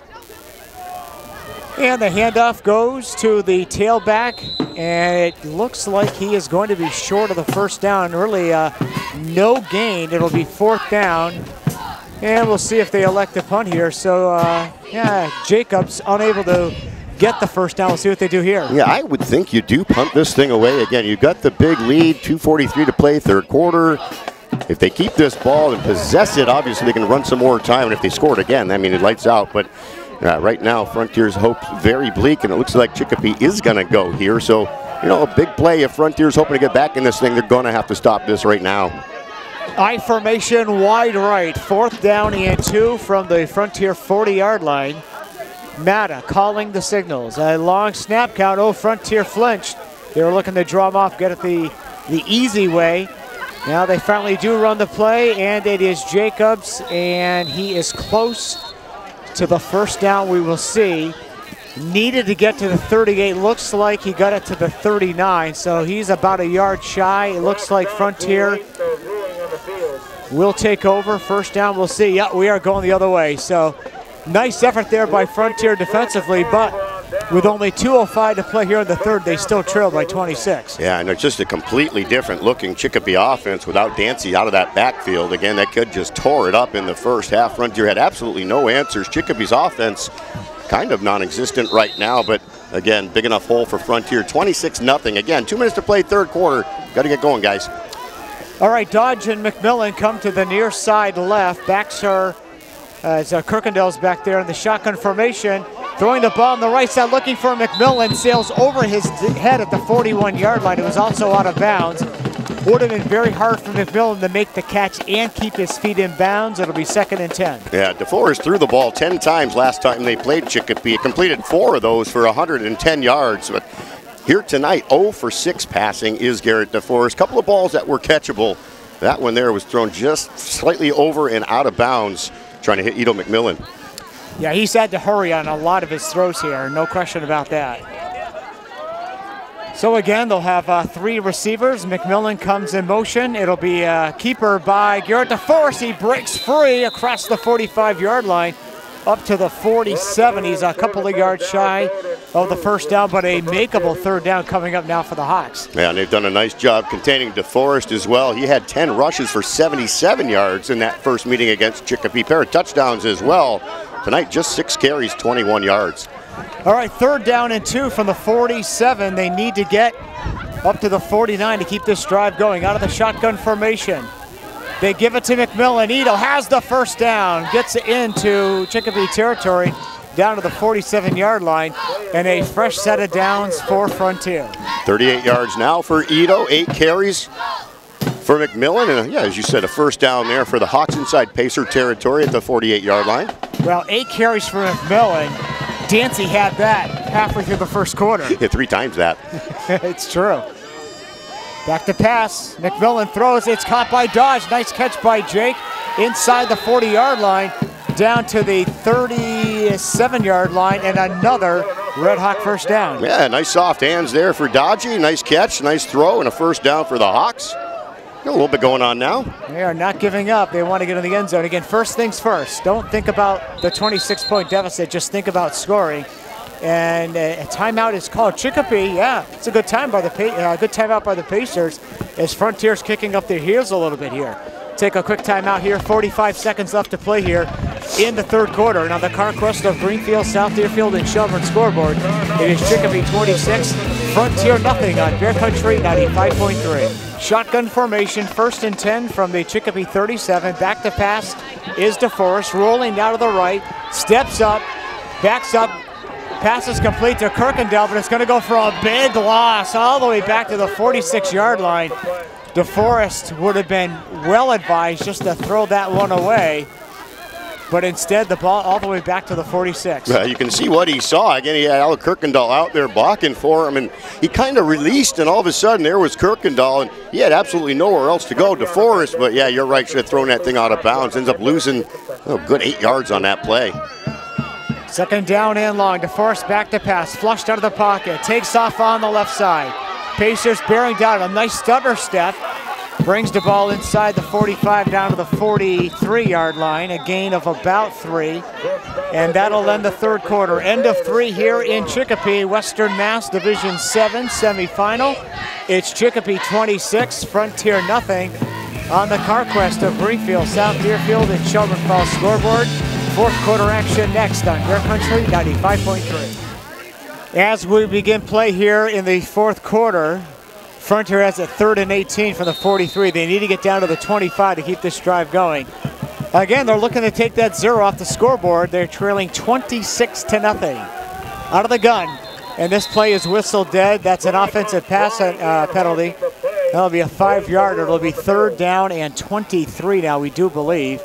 And the handoff goes to the tailback, and it looks like he is going to be short of the first down. Really uh, no gain. It'll be fourth down. And we'll see if they elect a punt here. So, uh, yeah, Jacobs unable to get the first down. We'll see what they do here. Yeah, I would think you do punt this thing away. Again, you got the big lead, two forty-three to play, third quarter. If they keep this ball and possess it, obviously they can run some more time. And if they score it again, I mean, it lights out. But uh, right now, Frontier's hope very bleak, and it looks like Chicopee is going to go here. So, you know, a big play. If Frontier's hoping to get back in this thing, they're going to have to stop this right now. I formation wide right, fourth down and two from the Frontier forty-yard line. Matta calling the signals. A long snap count. Oh, Frontier flinched. They were looking to draw him off, get it the, the easy way. Now they finally do run the play, and it is Jacobs, and he is close to the first down. We will see. Needed to get to the thirty-eight. Looks like he got it to the thirty-nine, so he's about a yard shy. It looks like Frontier will take over. First down, we'll see. Yeah, we are going the other way. So nice effort there by Frontier defensively, but with only two oh five to play here in the third, they still trail by twenty-six. Yeah, and it's just a completely different looking Chicopee offense without Dancy out of that backfield. Again, that kid just tore it up in the first half. Frontier had absolutely no answers. Chicopee's offense kind of non-existent right now, but again, big enough hole for Frontier. twenty-six nothing. Again, two minutes to play third quarter. Got to get going, guys. All right, Dodge and McMillan come to the near side left. Backs are, uh, as uh, Kirkendall's back there in the shotgun formation. Throwing the ball on the right side, looking for McMillan. Sails over his head at the forty-one-yard line. It was also out of bounds. Would have been very hard for McMillan to make the catch and keep his feet in bounds. It'll be second and ten. Yeah, DeForest threw the ball ten times last time they played Chicopee. Completed four of those for one hundred ten yards. But here tonight, oh for six passing is Garrett DeForest. Couple of balls that were catchable. That one there was thrown just slightly over and out of bounds, trying to hit Edo McMillan. Yeah, he's had to hurry on a lot of his throws here, no question about that. So again, they'll have uh, three receivers. McMillan comes in motion. It'll be a keeper by Garrett DeForest. He breaks free across the forty-five-yard line up to the forty-seven. He's a couple of yards shy of the first down, but a makeable third down coming up now for the Hawks. Yeah, and they've done a nice job containing DeForest as well. He had ten rushes for seventy-seven yards in that first meeting against Chicopee. Pair of touchdowns as well. Tonight, just six carries, twenty-one yards. All right, third down and two from the forty-seven. They need to get up to the forty-nine to keep this drive going. Out of the shotgun formation. They give it to McMillan. Edo has the first down, gets it into Chicopee territory, down to the forty-seven-yard line, and a fresh set of downs for Frontier. thirty-eight yards now for Edo, eight carries for McMillan, and yeah, as you said, a first down there for the Hawks inside Pacer territory at the forty-eight-yard line. Well, eight carries for McMillan. Dancy had that halfway through the first quarter. Yeah, three times that. It's true. Back to pass. McMillan throws. It's caught by Dodge. Nice catch by Jake inside the forty-yard line down to the thirty-seven-yard line, and another Red Hawk first down. Yeah, nice soft hands there for Dodgy. Nice catch, nice throw, and a first down for the Hawks. A little bit going on now. They are not giving up. They want to get in the end zone. Again, first things first. Don't think about the twenty-six point deficit. Just think about scoring. And a timeout is called. Chicopee, yeah, it's a good time by the uh, good timeout by the Pacers as Frontier's kicking up their heels a little bit here. Take a quick timeout here. forty-five seconds left to play here in the third quarter. And on the CarQuest of Greenfield, South Deerfield, and Shelburne scoreboard, it is Chicopee twenty-six, Frontier nothing on Bear Country ninety-five point three. Shotgun formation, first and ten from the Chicopee thirty-seven. Back to pass is DeForest, rolling down to the right, steps up, backs up. Pass is complete to Kirkendall, but it's going to go for a big loss all the way back to the forty-six yard line. DeForest would have been well advised just to throw that one away, but instead the ball all the way back to the forty-six. Uh, you can see what he saw. Again, he had Al Kirkendall out there blocking for him, and he kind of released, and all of a sudden there was Kirkendall, and he had absolutely nowhere else to go. DeForest, but yeah, you're right, should have thrown that thing out of bounds. Ends up losing oh, good eight yards on that play. Second down and long. DeForest back to pass, flushed out of the pocket, takes off on the left side. Pacers bearing down, a nice stutter step, brings the ball inside the forty-five down to the forty-three yard line, a gain of about three, and that'll end the third quarter. End of three here in Chicopee, Western Mass Division seven semifinal. It's Chicopee twenty-six, Frontier nothing on the CarQuest of Greenfield, South Deerfield, and Shelburne Falls scoreboard. Fourth quarter action next on Bear Country ninety-five point three. As we begin play here in the fourth quarter, Frontier has a third and eighteen from the forty-three. They need to get down to the twenty-five to keep this drive going. Again, they're looking to take that zero off the scoreboard. They're trailing twenty-six to nothing. Out of the gun, and this play is whistled dead. That's an offensive pass uh, penalty. That'll be a five yarder. It'll be third down and twenty-three now, we do believe.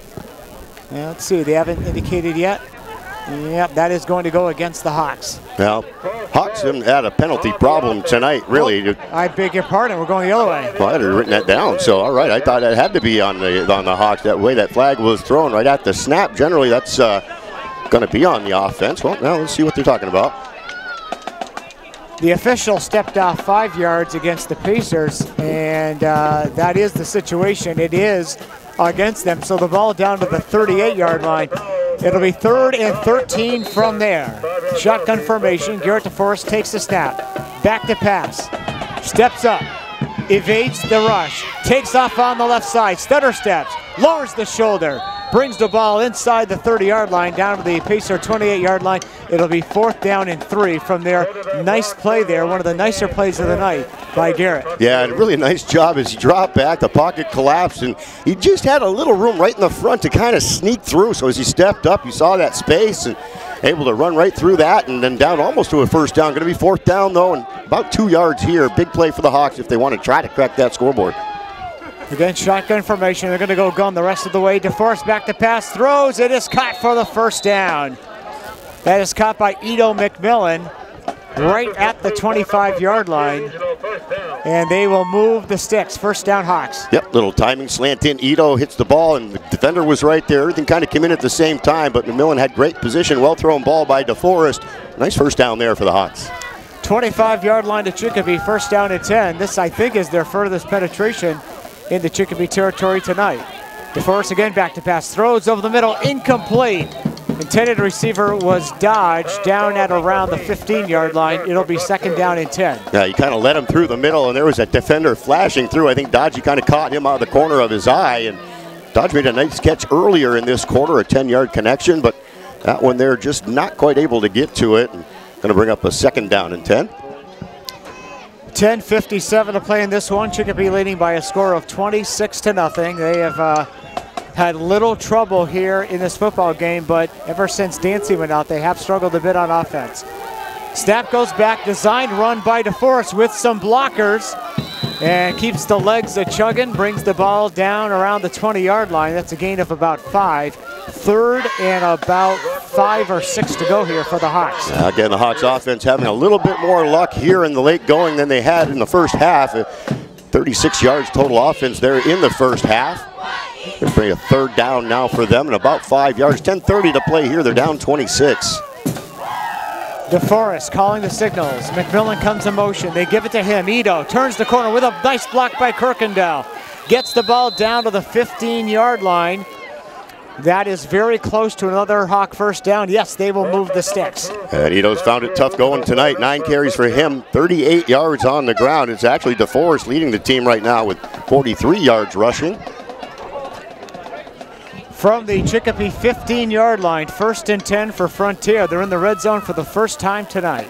Yeah, let's see, they haven't indicated yet. Yep, that is going to go against the Hawks. Well, Hawks haven't had a penalty problem tonight, really. Oh, I beg your pardon, we're going the other way. Well, I had written that down, so all right, I thought it had to be on the on the Hawks that way. That flag was thrown right at the snap. Generally, that's uh, going to be on the offense. Well, now let's see what they're talking about. The official stepped off five yards against the Pacers, and uh, that is the situation. It is against them, so the ball down to the thirty-eight yard line. It'll be third and thirteen from there. Shotgun formation. Garrett DeForest takes the snap. Back to pass. Steps up. Evades the rush. Takes off on the left side. Stutter steps. Lowers the shoulder. Brings the ball inside the thirty yard line down to the Pacer twenty-eight yard line. It'll be fourth down and three from there. Nice play there. One of the nicer plays of the night by Garrett. Yeah, and really nice job as he dropped back. The pocket collapsed, and he just had a little room right in the front to kind of sneak through. So as he stepped up, you saw that space and able to run right through that and then down almost to a first down. Going to be fourth down, though, and about two yards here. Big play for the Hawks if they want to try to crack that scoreboard. Again, shotgun formation. They're going to go gun the rest of the way. DeForest back to pass, throws. It is caught for the first down. That is caught by Edo McMillan right at the twenty-five yard line. And they will move the sticks. First down, Hawks. Yep, little timing slant in. Edo hits the ball, and the defender was right there. Everything kind of came in at the same time, but McMillan had great position. Well thrown ball by DeForest. Nice first down there for the Hawks. twenty-five yard line to Chicopee. First down and ten. This, I think, is their furthest penetration in the Chicopee territory tonight. DeForest again back to pass, throws over the middle, incomplete. Intended receiver was dodged down at around the fifteen yard line. It'll be second down and ten. Yeah, you kind of let him through the middle, and there was a defender flashing through. I think Dodgy kind of caught him out of the corner of his eye, and Dodge made a nice catch earlier in this quarter, a ten yard connection, but that one there just not quite able to get to it. And going to bring up a second down and ten. ten fifty-seven to play in this one. Chicopee leading by a score of twenty-six to nothing. They have uh, had little trouble here in this football game, but ever since Dancy went out, they have struggled a bit on offense. Snap goes back, designed run by DeForest with some blockers, and keeps the legs a-chugging, brings the ball down around the twenty yard line. That's a gain of about five. Third and about five or six to go here for the Hawks. Uh, again, the Hawks offense having a little bit more luck here in the late going than they had in the first half. Uh, thirty-six yards total offense there in the first half. There's a third down now for them and about five yards. ten thirty to play here. They're down twenty-six. DeForest calling the signals. McMillan comes in motion. They give it to him. Edo turns the corner with a nice block by Kirkendall. Gets the ball down to the fifteen yard line. That is very close to another Hawk first down. Yes, they will move the sticks. And Ito's found it tough going tonight. Nine carries for him, thirty-eight yards on the ground. It's actually DeForest leading the team right now with forty-three yards rushing. From the Chicopee fifteen-yard line, first and ten for Frontier. They're in the red zone for the first time tonight.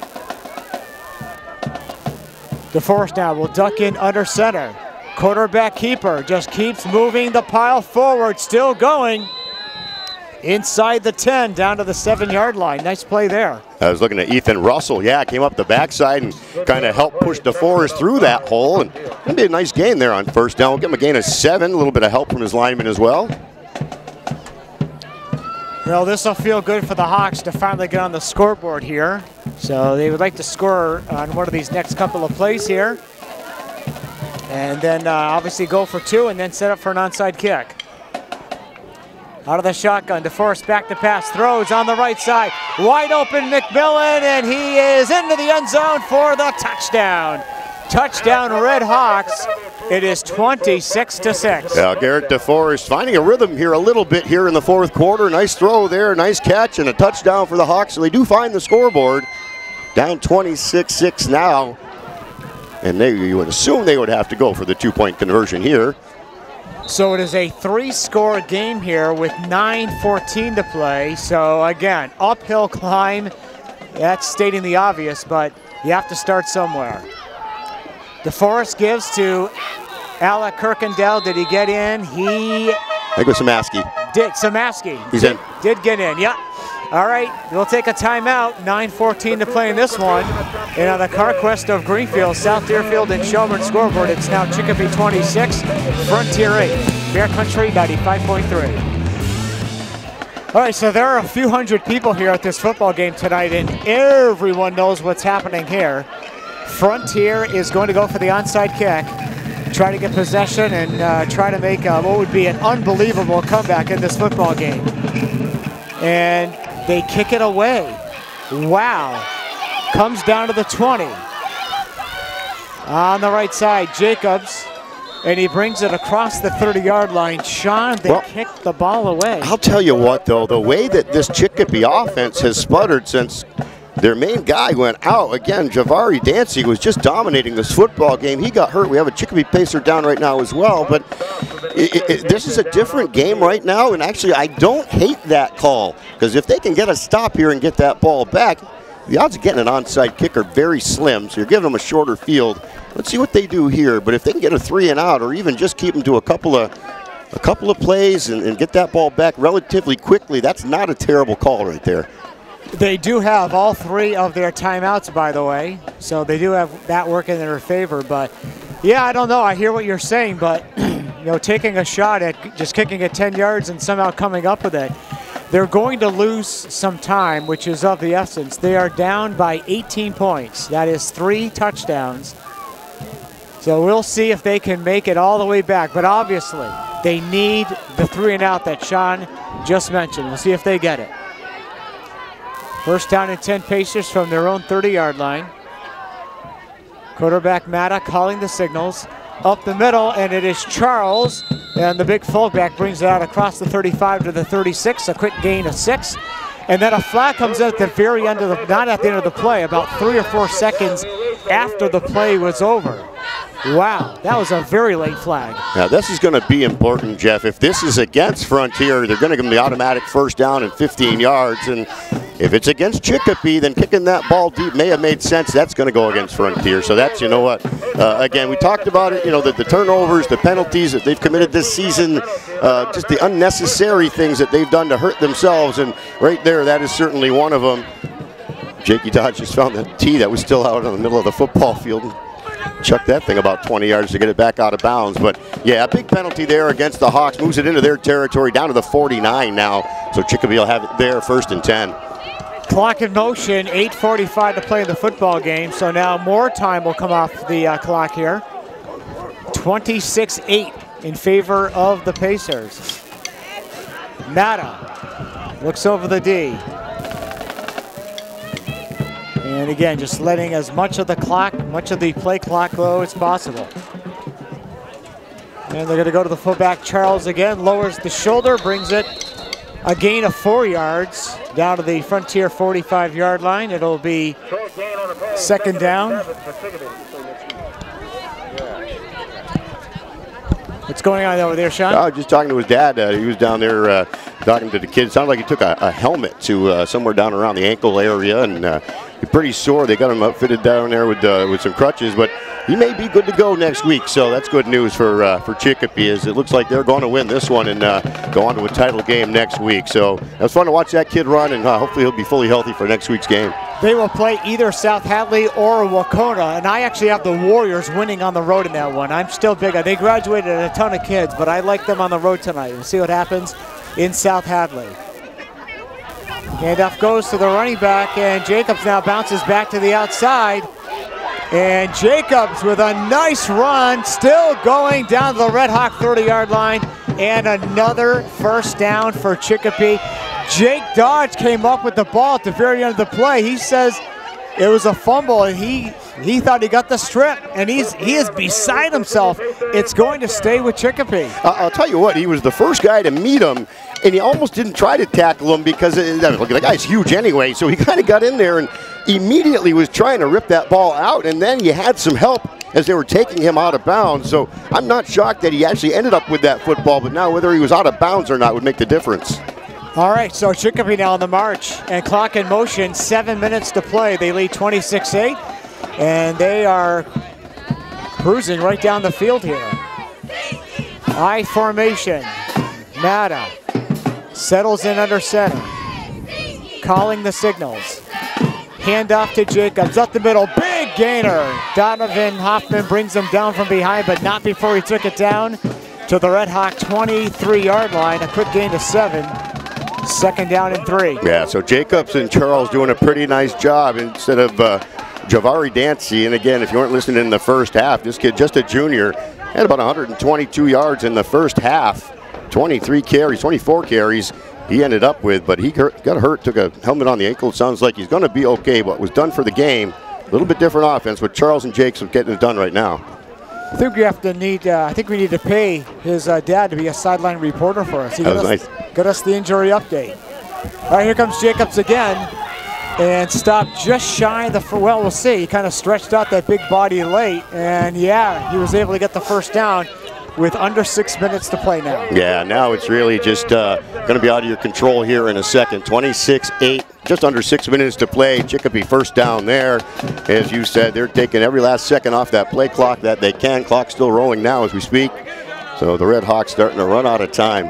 DeForest now will duck in under center. Quarterback keeper just keeps moving the pile forward, still going. Inside the ten, down to the seven-yard line. Nice play there. I was looking at Ethan Russell. Yeah, came up the backside and kind of helped push DeForest through that hole. And it'll be a nice gain there on first down. We'll give him a gain of seven. A little bit of help from his lineman as well. Well, this will feel good for the Hawks to finally get on the scoreboard here. So they would like to score on one of these next couple of plays here. And then uh, obviously go for two and then set up for an onside kick. Out of the shotgun, DeForest back to pass, throws on the right side. Wide open McMillan, and he is into the end zone for the touchdown. Touchdown Red Hawks. It is twenty-six to six. Yeah, Garrett DeForest finding a rhythm here a little bit here in the fourth quarter. Nice throw there, nice catch, and a touchdown for the Hawks. So they do find the scoreboard. Down twenty-six six now. And they, you would assume they would have to go for the two-point conversion here. So it is a three-score game here with nine fourteen to play. So again, uphill climb. That's stating the obvious, but you have to start somewhere. DeForest gives to Alec Kirkendall. Did he get in? He I think it was Samaski. did. Samaski. He's did, in. Did get in, yep. All right, we'll take a timeout. nine fourteen to play in this one. And on the CarQuest of Greenfield, South Deerfield, and Shelburne scoreboard, it's now Chicopee twenty-six, Frontier eight, Bear Country ninety-five point three. All right, so there are a few hundred people here at this football game tonight, and everyone knows what's happening here. Frontier is going to go for the onside kick, try to get possession, and uh, try to make uh, what would be an unbelievable comeback in this football game. And they kick it away. Wow. Comes down to the twenty. On the right side, Jacobs. And he brings it across the thirty-yard line. Sean, they well, kicked the ball away. I'll tell you what, though, the way that this Chicopee offense has sputtered since their main guy went out. Again, Javari Dancy was just dominating this football game. He got hurt. We have a Chicopee Pacer down right now as well. But it, it, this is a different game right now. And actually, I don't hate that call. Because if they can get a stop here and get that ball back, the odds of getting an onside kick are very slim. So you're giving them a shorter field. Let's see what they do here. But if they can get a three and out, or even just keep them to a couple of a couple of plays and, and get that ball back relatively quickly, that's not a terrible call right there. They do have all three of their timeouts, by the way, so they do have that working in their favor. But yeah, I don't know. I hear what you're saying, but you know, taking a shot at just kicking it ten yards and somehow coming up with it, they're going to lose some time, which is of the essence. They are down by eighteen points. That is three touchdowns. So we'll see if they can make it all the way back. But obviously, they need the three and out that Sean just mentioned. We'll see if they get it. First down and ten Pacers from their own thirty-yard line. Quarterback Matta calling the signals. Up the middle, and it is Charles. And the big fullback brings it out across the thirty-five to the thirty-six. A quick gain of six. And then a flag comes in at the very end of the, not at the end of the play, about three or four seconds after the play was over. Wow, that was a very late flag. Now this is going to be important, Jeff. If this is against Frontier, they're going to give them the automatic first down and fifteen yards. And if it's against Chicopee, then kicking that ball deep may have made sense. That's going to go against Frontier. So that's, you know what, uh, again, we talked about it, you know, the, the turnovers, the penalties that they've committed this season, uh, just the unnecessary things that they've done to hurt themselves. And right there, that is certainly one of them. Jakey Dodge just found the tee that was still out in the middle of the football field. Chuck that thing about twenty yards to get it back out of bounds. But yeah, a big penalty there against the Hawks. Moves it into their territory down to the forty-nine now. So Chicopee will have it there first and ten. Clock in motion, eight forty-five to play in the football game. So now more time will come off the uh, clock here. twenty-six eight in favor of the Pacers. Matta looks over the D. And again, just letting as much of the clock, much of the play clock go as possible. And they're going to go to the fullback. Charles again lowers the shoulder, brings it a gain of four yards down to the Frontier forty-five yard line. It'll be second down. What's going on over there, Sean? I was just talking to his dad. Uh, he was down there uh, talking to the kids. Sounded like he took a, a helmet to uh, somewhere down around the ankle area, and uh, he's pretty sore. They got him outfitted down there with uh, with some crutches, but he may be good to go next week. So that's good news for uh, for Chicopee, as it looks like they're going to win this one and uh, go on to a title game next week. So it was fun to watch that kid run, and uh, hopefully he'll be fully healthy for next week's game. They will play either South Hadley or Wacona, and I actually have the Warriors winning on the road in that one. I'm still big. They graduated a ton of kids, but I like them on the road tonight. We'll see what happens in South Hadley. Handoff goes to the running back, and Jacobs now bounces back to the outside. And Jacobs with a nice run, still going down to the Red Hawk thirty yard line, and another first down for Chicopee. Jake Dodge came up with the ball at the very end of the play. He says it was a fumble, and he he thought he got the strip, and he's he is beside himself. It's going to stay with Chicopee. Uh, I'll tell you what, he was the first guy to meet him, and he almost didn't try to tackle him because it, the guy's huge anyway, so he kind of got in there and immediately was trying to rip that ball out, and then you had some help as they were taking him out of bounds. So I'm not shocked that he actually ended up with that football, but now whether he was out of bounds or not would make the difference. All right, so Chicopee now on the march, and clock in motion, seven minutes to play. They lead twenty-six eight, and they are cruising right down the field here. I formation, Nada settles in under center, calling the signals. Handoff to Jacobs, up the middle, big gainer. Donovan Hoffman brings him down from behind, but not before he took it down to the Red Hawk twenty-three yard line, a quick gain to seven. Second down and three. Yeah, so Jacobs and Charles doing a pretty nice job instead of uh, Javari Dancy. And again, if you weren't listening in the first half, this kid, just a junior, had about one hundred twenty-two yards in the first half, twenty-three carries, twenty-four carries he ended up with, but he got hurt, took a helmet on the ankle. It sounds like he's going to be okay, but was done for the game. A little bit different offense, but Charles and Jacobs getting it done right now. I think we have to need. Uh, I think we need to pay his uh, dad to be a sideline reporter for us. He that got was us, nice. Got us the injury update. All right, here comes Jacobs again, and stopped just shy of the. Well, we'll see. He kind of stretched out that big body late, and yeah, he was able to get the first down with under six minutes to play now. Yeah, now it's really just uh, going to be out of your control here in a second. twenty-six eight, just under six minutes to play. Chicopee first down there. As you said, they're taking every last second off that play clock that they can. Clock still rolling now as we speak. So the Red Hawks starting to run out of time.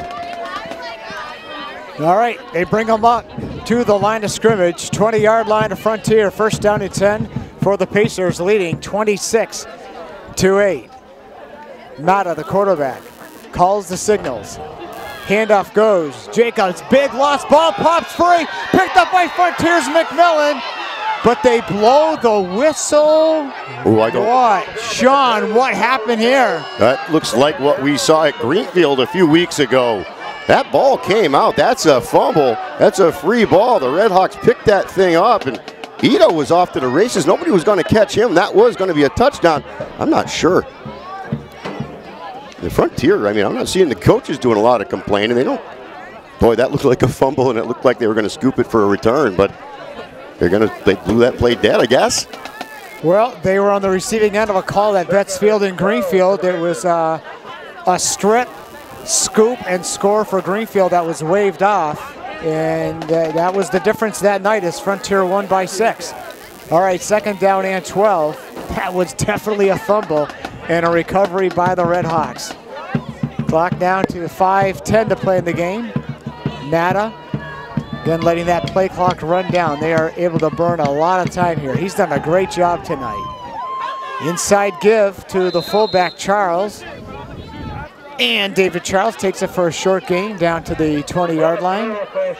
All right, they bring them up to the line of scrimmage. twenty yard line of Frontier. First down and ten for the Pacers, leading twenty-six to eight. Mata, the quarterback, calls the signals. Handoff goes. Jacobs, big lost ball, pops free. Picked up by Frontier's McMillan, but they blow the whistle. Ooh, I don't. What? Sean, what happened here? That looks like what we saw at Greenfield a few weeks ago. That ball came out. That's a fumble. That's a free ball. The Red Hawks picked that thing up, and Ito was off to the races. Nobody was going to catch him. That was going to be a touchdown. I'm not sure. The Frontier, I mean, I'm not seeing the coaches doing a lot of complaining. They don't. Boy, that looked like a fumble, and it looked like they were going to scoop it for a return, but they're going to, they blew that play dead, I guess. Well, they were on the receiving end of a call at Betts Field in Greenfield. It was uh, a strip, scoop, and score for Greenfield that was waved off, and uh, that was the difference that night as Frontier won by six. All right, second down and twelve. That was definitely a fumble and a recovery by the Red Hawks. Clock down to five ten to play in the game. Nada, again letting that play clock run down. They are able to burn a lot of time here. He's done a great job tonight. Inside give to the fullback Charles. And David Charles takes it for a short gain down to the twenty yard line.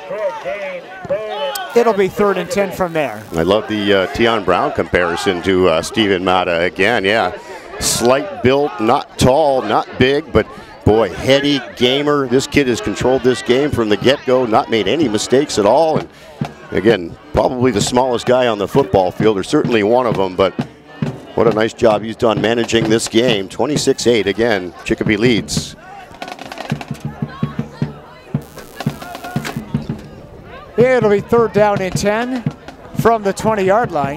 It'll be third and ten from there. I love the uh, Tion Brown comparison to uh, Steven Mata again. Yeah, slight build, not tall, not big, but boy, heady gamer. This kid has controlled this game from the get-go, not made any mistakes at all. And again, probably the smallest guy on the football field, or certainly one of them, but what a nice job he's done managing this game. twenty-six eight again, Chicopee leads. It'll be third down and ten from the twenty yard line.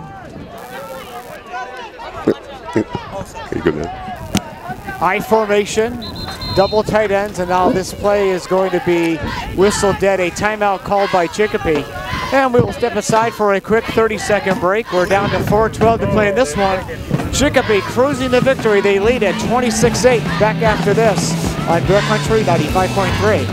Okay, good man. I formation, double tight ends, and now this play is going to be whistled dead. A timeout called by Chicopee. And we will step aside for a quick thirty second break. We're down to four twelve to play in this one. Chicopee cruising the victory. They lead at twenty-six eight. Back after this on Bear Country ninety-five point three.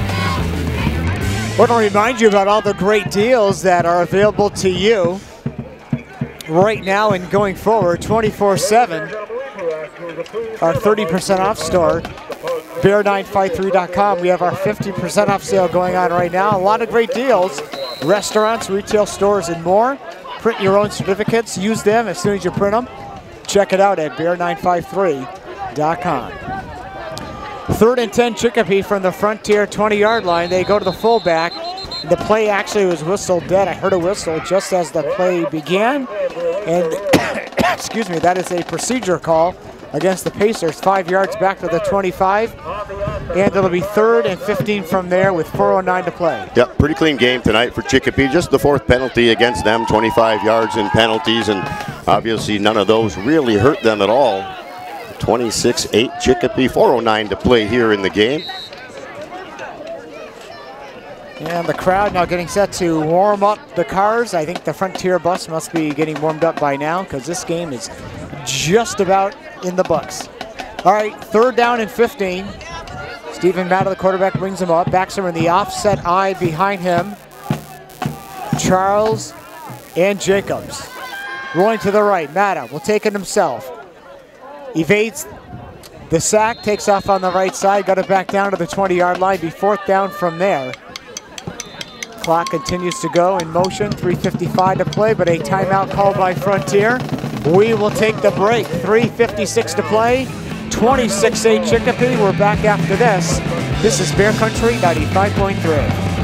I want to remind you about all the great deals that are available to you right now and going forward twenty-four seven. Our thirty percent off store, bear nine five three dot com. We have our fifty percent off sale going on right now. A lot of great deals. Restaurants, retail stores, and more. Print your own certificates. Use them as soon as you print them. Check it out at bear nine five three dot com. Third and ten Chicopee from the Frontier twenty yard line. They go to the fullback. The play actually was whistled dead. I heard a whistle just as the play began. And excuse me, that is a procedure call against the Pacers. Five yards back to the twenty-five. And it'll be third and fifteen from there with four oh nine to play. Yep, pretty clean game tonight for Chicopee. Just the fourth penalty against them, twenty-five yards in penalties, and obviously none of those really hurt them at all. twenty-six eight Chicopee, four oh nine to play here in the game. And the crowd now getting set to warm up the cars. I think the Frontier bus must be getting warmed up by now because this game is just about in the books. All right, third down and fifteen. Stephen Matta, the quarterback, brings him up. Backs him in the offset eye behind him. Charles and Jacobs. Rolling to the right. Matta will take it himself. Evades the sack, takes off on the right side. Got it back down to the twenty yard line. Be fourth down from there. Clock continues to go in motion. three fifty-five to play, but a timeout called by Frontier. We will take the break. three fifty-six to play. twenty-six eight Chicopee. We're back after this. This is Bear Country ninety-five point three.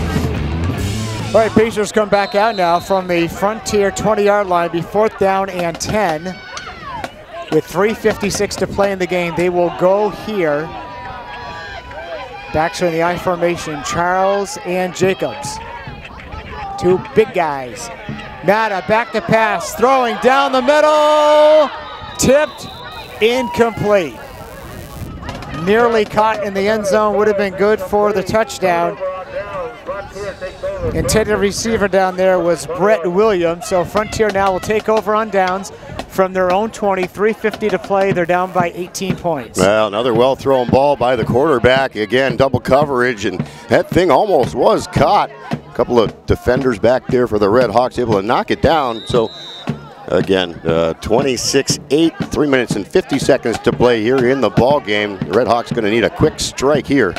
All right, Pacers come back out now from the Frontier twenty yard line. Be fourth down and ten. With three fifty-six to play in the game, they will go here. Backs are in the I formation. Charles and Jacobs. Two big guys. Matta back to pass, throwing down the middle. Tipped, incomplete. Nearly caught in the end zone, would have been good for the touchdown. Intended receiver down there was Brett Williams, so Frontier now will take over on downs from their own twenty, three fifty to play. They're down by eighteen points. Well, another well-thrown ball by the quarterback. Again, double coverage, and that thing almost was caught. A couple of defenders back there for the Red Hawks able to knock it down. So, again, uh, twenty-six eight, three minutes and fifty seconds to play here in the ball game. The Red Hawks going to need a quick strike here.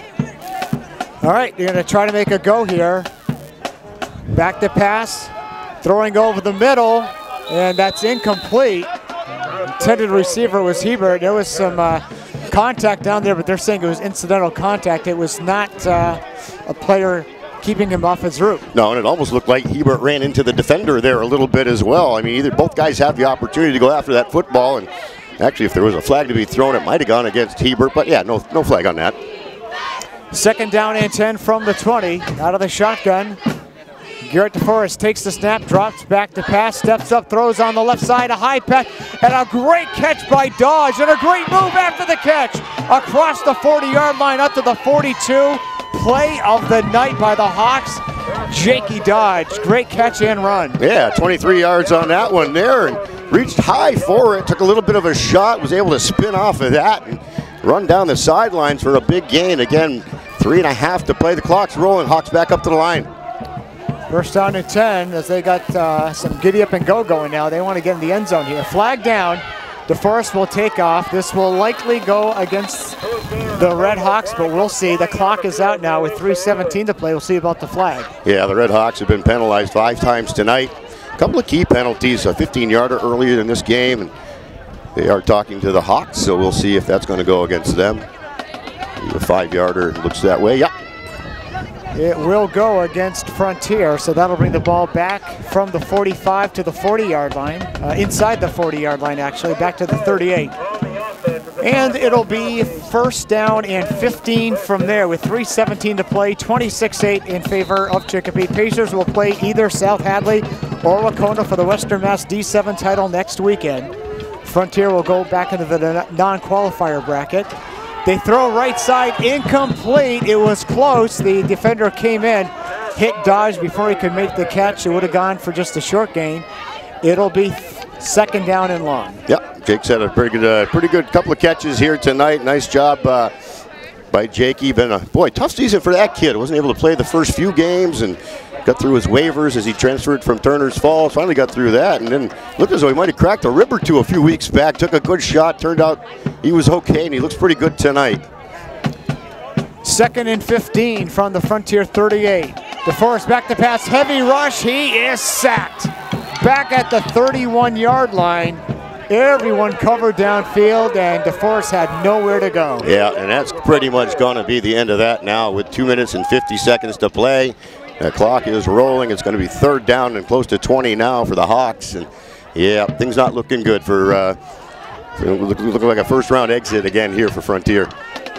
All right, they're going to try to make a go here. Back to pass, throwing over the middle, and that's incomplete. Intended receiver was Hebert. There was some uh, contact down there, but they're saying it was incidental contact. It was not uh, a player keeping him off his route. No, and it almost looked like Hebert ran into the defender there a little bit as well. I mean, either both guys have the opportunity to go after that football, and actually if there was a flag to be thrown, it might have gone against Hebert, but yeah, no, no flag on that. Second down and ten from the twenty, out of the shotgun. Garrett DeForest takes the snap, drops back to pass, steps up, throws on the left side, a high pass, and a great catch by Dodge, and a great move after the catch. Across the forty yard line up to the forty-two. Play of the night by the Hawks, Jakey Dodge. Great catch and run. Yeah, twenty-three yards on that one there, and reached high for it, took a little bit of a shot, was able to spin off of that and run down the sidelines for a big gain. Again, three and a half to play. The clock's rolling. Hawks back up to the line. First down and ten as they got uh, some giddy up and go going now. They want to get in the end zone here. Flag down. DeForest will take off. This will likely go against the Red Hawks, but we'll see. The clock is out now with three seventeen to play. We'll see about the flag. Yeah, the Red Hawks have been penalized five times tonight. A couple of key penalties, a fifteen yarder earlier in this game, and they are talking to the Hawks, so we'll see if that's going to go against them. The five yarder looks that way. Yep. It will go against Frontier, so that'll bring the ball back from the forty-five to the forty yard line, uh, inside the forty yard line actually, back to the thirty-eight. And it'll be first down and fifteen from there with three seventeen to play, twenty-six eight in favor of Chicopee. Pacers will play either South Hadley or Wacona for the Western Mass D seven title next weekend. Frontier will go back into the non-qualifier bracket. They throw right side, incomplete. It was close. The defender came in, hit dodge before he could make the catch. It would have gone for just a short gain. It'll be second down and long. Yep, Jake's had a pretty good, uh, pretty good couple of catches here tonight. Nice job uh, by Jakey. Been a boy tough season for that kid. Wasn't able to play the first few games and got through his waivers as he transferred from Turner's Falls. Finally got through that, and then looked as though he might have cracked a rib or two a few weeks back. Took a good shot. Turned out he was okay, and he looks pretty good tonight. Second and fifteen from the Frontier thirty-eight. DeForest back to pass, heavy rush. He is sacked. Back at the thirty-one yard line. Everyone covered downfield, and DeForest had nowhere to go. Yeah, and that's pretty much going to be the end of that now with two minutes and fifty seconds to play. The clock is rolling. It's going to be third down and close to twenty now for the Hawks. And yeah, things not looking good for, uh, look, look like a first round exit again here for Frontier.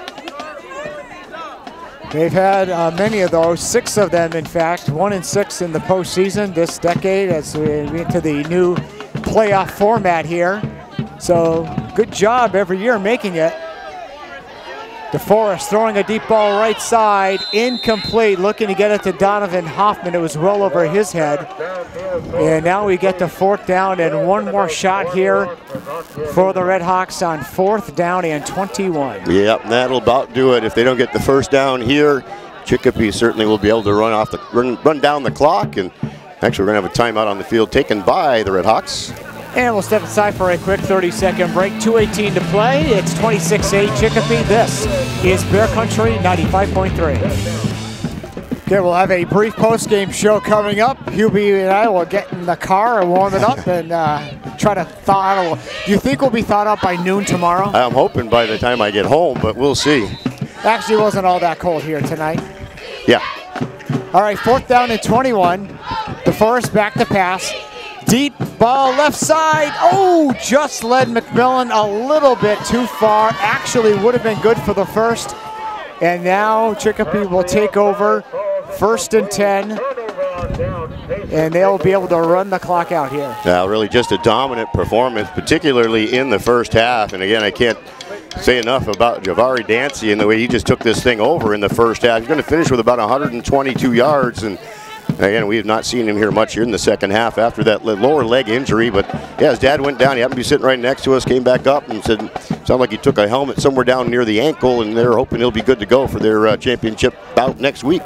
They've had uh, many of those, six of them in fact, one and six in the postseason this decade as we into the new playoff format here. So good job every year making it. DeForest throwing a deep ball right side, incomplete, looking to get it to Donovan Hoffman. It was well over his head. And now we get to fourth down and one more shot here for the Red Hawks on fourth down and twenty-one. Yep, that'll about do it. If they don't get the first down here, Chicopee certainly will be able to run off the run, run down the clock. And actually, we're going to have a timeout on the field taken by the Red Hawks. And we'll step aside for a quick thirty second break. two eighteen to play. It's twenty-six eight Chicopee. This is Bear Country ninety-five point three. Okay, we'll have a brief post-game show coming up. Hubie and I will get in the car and warm it up and uh, try to thaw out a little. Do you think we'll be thawed out by noon tomorrow? I'm hoping by the time I get home, but we'll see. Actually, it wasn't all that cold here tonight. Yeah. All right, fourth down and twenty-one. DeForest back to pass. Deep ball left side. Oh, just led McMillan a little bit too far. Actually would have been good for the first. And now Chicopee will take over first and ten. And they'll be able to run the clock out here. Yeah, really just a dominant performance, particularly in the first half. And again, I can't say enough about Javari Dancy and the way he just took this thing over in the first half. He's going to finish with about one hundred twenty-two yards. And again, we have not seen him here much here in the second half after that lower leg injury. But yeah, his dad went down. He happened to be sitting right next to us, came back up and said, sounded like he took a helmet somewhere down near the ankle, and they're hoping he'll be good to go for their uh, championship bout next week.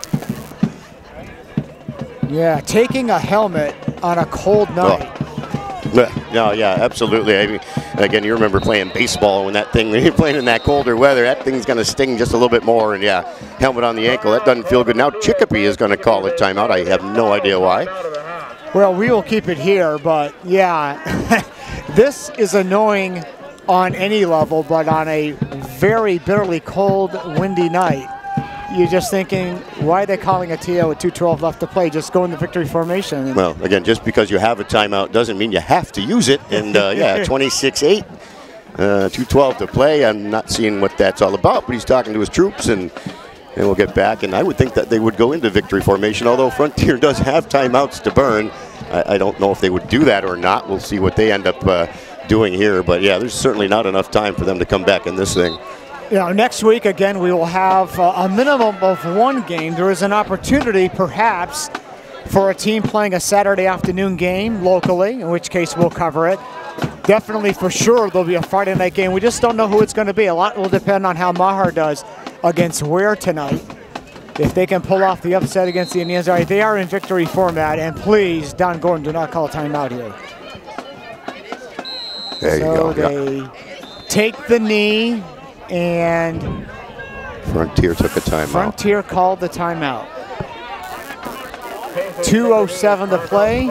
Yeah, taking a helmet on a cold night. Oh. No, yeah, absolutely. I mean, again, you remember playing baseball when that thing, when you're playing in that colder weather, that thing's going to sting just a little bit more. And yeah, helmet on the ankle, that doesn't feel good. Now Chicopee is going to call a timeout. I have no idea why. Well, we will keep it here, but yeah, this is annoying on any level, but on a very bitterly cold, windy night, you're just thinking, why are they calling a T O with two twelve left to play? Just go in the victory formation. Well, again, just because you have a timeout doesn't mean you have to use it. And uh, yeah, twenty-six eight, uh, two twelve to play. I'm not seeing what that's all about, but he's talking to his troops, and, and we'll get back. And I would think that they would go into victory formation, although Frontier does have timeouts to burn. I, I don't know if they would do that or not. We'll see what they end up uh, doing here. But yeah, there's certainly not enough time for them to come back in this thing. You know, next week, again, we will have uh, a minimum of one game. There is an opportunity, perhaps, for a team playing a Saturday afternoon game locally, in which case we'll cover it. Definitely, for sure, there'll be a Friday night game. We just don't know who it's going to be. A lot will depend on how Maher does against Ware tonight. If they can pull off the upset against the Indians. All right, they are in victory format, and please, Don Gordon, do not call a timeout here. There you so go. they yeah. take the knee. And Frontier took a timeout. Frontier called the timeout. two oh seven to play.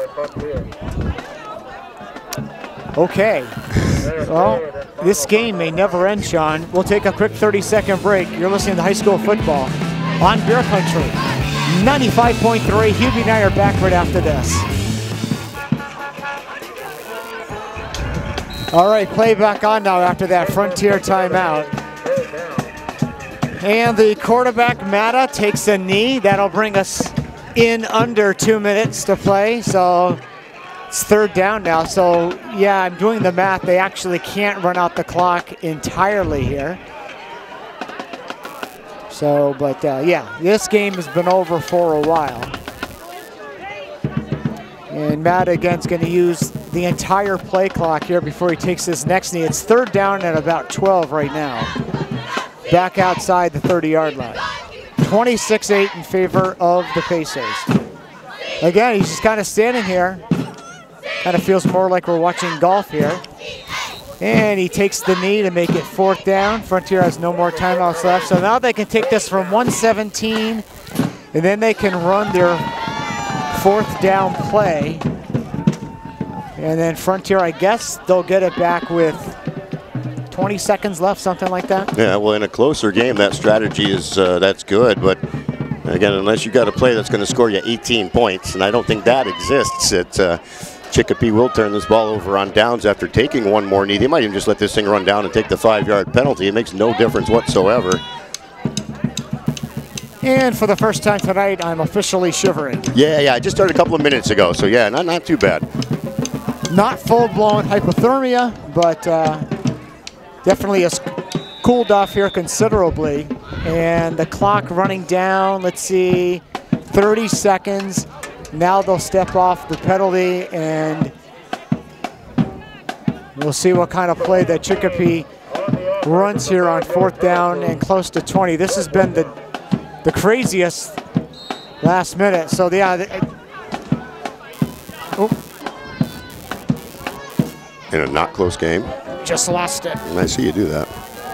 Okay. Well, this game may never end, Sean. We'll take a quick thirty second break. You're listening to high school football on Bear Country ninety-five point three. Hubie and I are back right after this. All right, play back on now after that Frontier timeout. And the quarterback, Mata, takes a knee. That'll bring us in under two minutes to play. So it's third down now. So yeah, I'm doing the math. They actually can't run out the clock entirely here. So, but uh, yeah, this game has been over for a while. And Matt again's going to use the entire play clock here before he takes his next knee. It's third down at about twelve right now. Back outside the thirty-yard line. twenty-six eight in favor of the Pacers. Again, he's just kind of standing here. Kind of feels more like we're watching golf here. And he takes the knee to make it fourth down. Frontier has no more timeouts left. So now they can take this from one seventeen, and then they can run their fourth down play. And then Frontier, I guess they'll get it back with twenty seconds left, something like that. Yeah, well, in a closer game, that strategy is uh, that's good. But again, unless you got a play that's going to score you eighteen points, and I don't think that exists. It, uh, Chicopee will turn this ball over on downs after taking one more knee. They might even just let this thing run down and take the five-yard penalty. It makes no difference whatsoever. And for the first time tonight, I'm officially shivering. Yeah, yeah, I just started a couple of minutes ago, so yeah, not, not too bad. Not full-blown hypothermia, but uh, definitely has cooled off here considerably. And the clock running down, let's see, thirty seconds. Now they'll step off the penalty, and we'll see what kind of play that Chicopee runs here on fourth down and close to twenty. This has been the the craziest last minute. So yeah. They, oh. In a not close game. Just lost it. And I see you do that.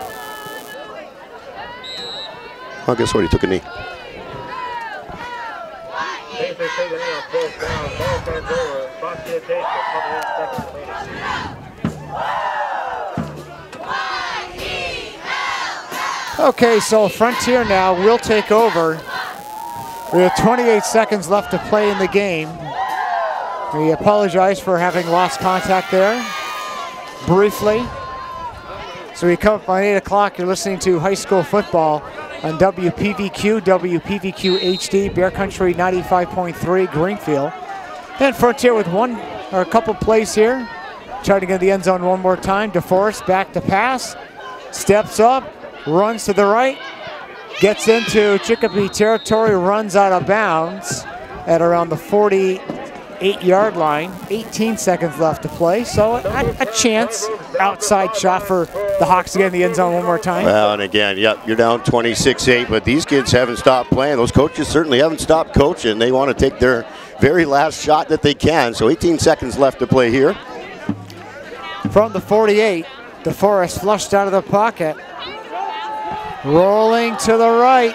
Well, guess what? He took a knee. Okay, so Frontier now will take over. We have twenty-eight seconds left to play in the game. We apologize for having lost contact there briefly. So we come up on eight o'clock. You're listening to high school football on W P V Q, W P V Q H D, Bear Country ninety-five point three, Greenfield. And Frontier with one or a couple plays here. Trying to get the end zone one more time. DeForest back to pass. Steps up, runs to the right, gets into Chicopee territory, runs out of bounds at around the forty-eight-yard line. eighteen seconds left to play, so a, a chance. Outside shot for the Hawks to get in the end zone one more time. Well, and again, yep, you're down twenty-six eight, but these kids haven't stopped playing. Those coaches certainly haven't stopped coaching. They want to take their very last shot that they can, so eighteen seconds left to play here. From the forty-eight, DeForest flushed out of the pocket. Rolling to the right.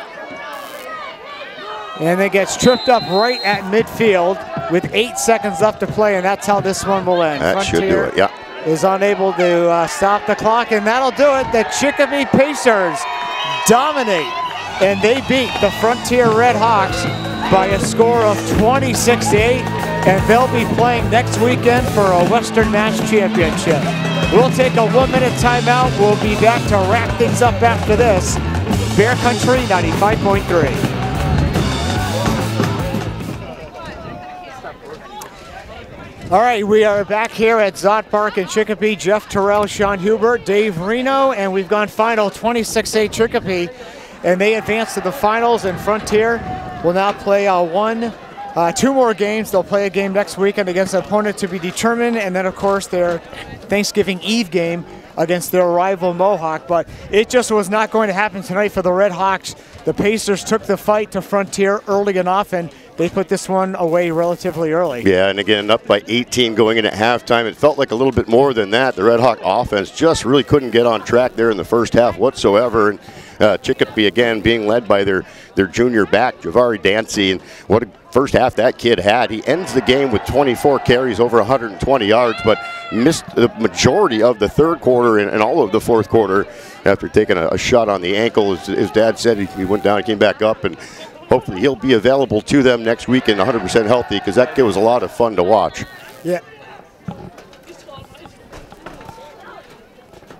And then gets tripped up right at midfield with eight seconds left to play, and that's how this one will end. That Frontier should do it, yeah. Is unable to uh, stop the clock, and that'll do it. The Chicopee Pacers dominate, and they beat the Frontier Red Hawks by a score of twenty-six to eight, and they'll be playing next weekend for a Western Mass Championship. We'll take a one-minute timeout. We'll be back to wrap things up after this. Bear Country ninety-five point three. All right, we are back here at Zott Park in Chicopee. Jeff Terrell, Sean Hubert, Dave Reno, and we've gone final twenty-six eight Chicopee, and they advance to the finals, and Frontier will now play uh, one, uh, two more games. They'll play a game next weekend against an opponent to be determined, and then, of course, their Thanksgiving Eve game against their rival Mohawk. But it just was not going to happen tonight for the Red Hawks. The Pacers took the fight to Frontier early enough, and they put this one away relatively early. Yeah, and again, up by eighteen going in at halftime. It felt like a little bit more than that. The Red Hawk offense just really couldn't get on track there in the first half whatsoever. And uh, Chicopee, again, being led by their, their junior back, Javari Dancy. And what a first half that kid had. He ends the game with twenty-four carries, over one hundred twenty yards, but missed the majority of the third quarter and, and all of the fourth quarter after taking a, a shot on the ankle. As his dad said, he, he went down and came back up, and hopefully he'll be available to them next week and one hundred percent healthy, because that kid was a lot of fun to watch. Yeah.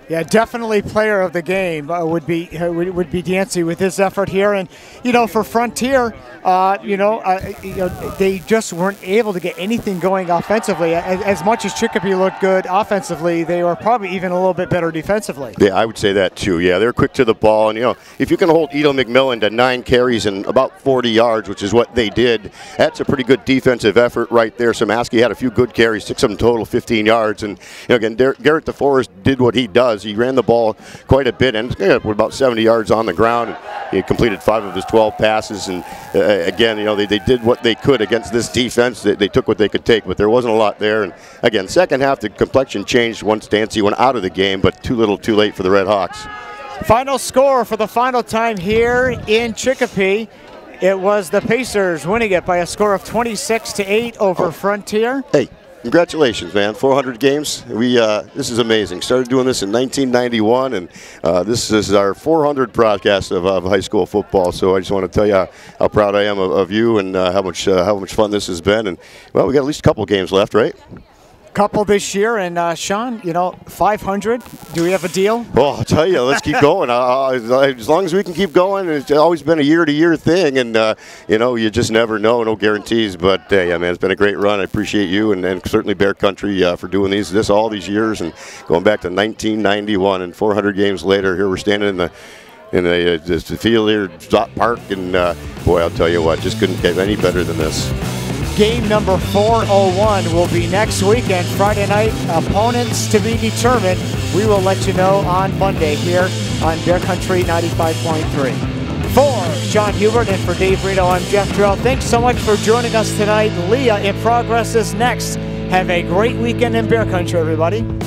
Yeah, definitely player of the game uh, would be uh, would, would be Dancy with his effort here. And, you know, for Frontier, uh, you, know, uh, you know, they just weren't able to get anything going offensively. As, as much as Chicopee looked good offensively, they were probably even a little bit better defensively. Yeah, I would say that too. Yeah, they're quick to the ball. And, you know, if you can hold Edel McMillan to nine carries and about forty yards, which is what they did, that's a pretty good defensive effort right there. Samaski had a few good carries, six of them total, fifteen yards. And, you know, again, Garrett DeForest did what he does. He ran the ball quite a bit and yeah, with about seventy yards on the ground. And he completed five of his twelve passes. And uh, again, you know, they, they did what they could against this defense. They, they took what they could take, but there wasn't a lot there. And again, second half, the complexion changed once Dancy went out of the game, but too little, too late for the Red Hawks. Final score for the final time here in Chicopee. It was the Pacers winning it by a score of twenty-six to eight over oh. Frontier. Hey. Congratulations, man! four hundred games. We uh, this is amazing. Started doing this in nineteen ninety-one, and uh, this is our four hundred broadcast of, of high school football. So I just want to tell you how, how proud I am of, of you and uh, how much uh, how much fun this has been. And well, we got at least a couple games left, right? Couple this year, and uh, Sean, you know, five hundred. Do we have a deal? Well, I'll tell you, let's keep going. Uh, as long as we can keep going, it's always been a year-to-year thing, and uh, you know, you just never know, no guarantees. But uh, yeah, man, it's been a great run. I appreciate you, and, and certainly Bear Country uh, for doing these this all these years, and going back to nineteen ninety-one, and four hundred games later, here we're standing in the in the, uh, the field here, Zot Park, and uh, boy, I'll tell you what, just couldn't get any better than this. Game number four oh one will be next weekend, Friday night. Opponents to be determined. We will let you know on Monday here on Bear Country ninety-five point three. For Sean Hubert and for Dave Reno, I'm Jeff Drell. Thanks so much for joining us tonight. Leah in Progress is next. Have a great weekend in Bear Country, everybody.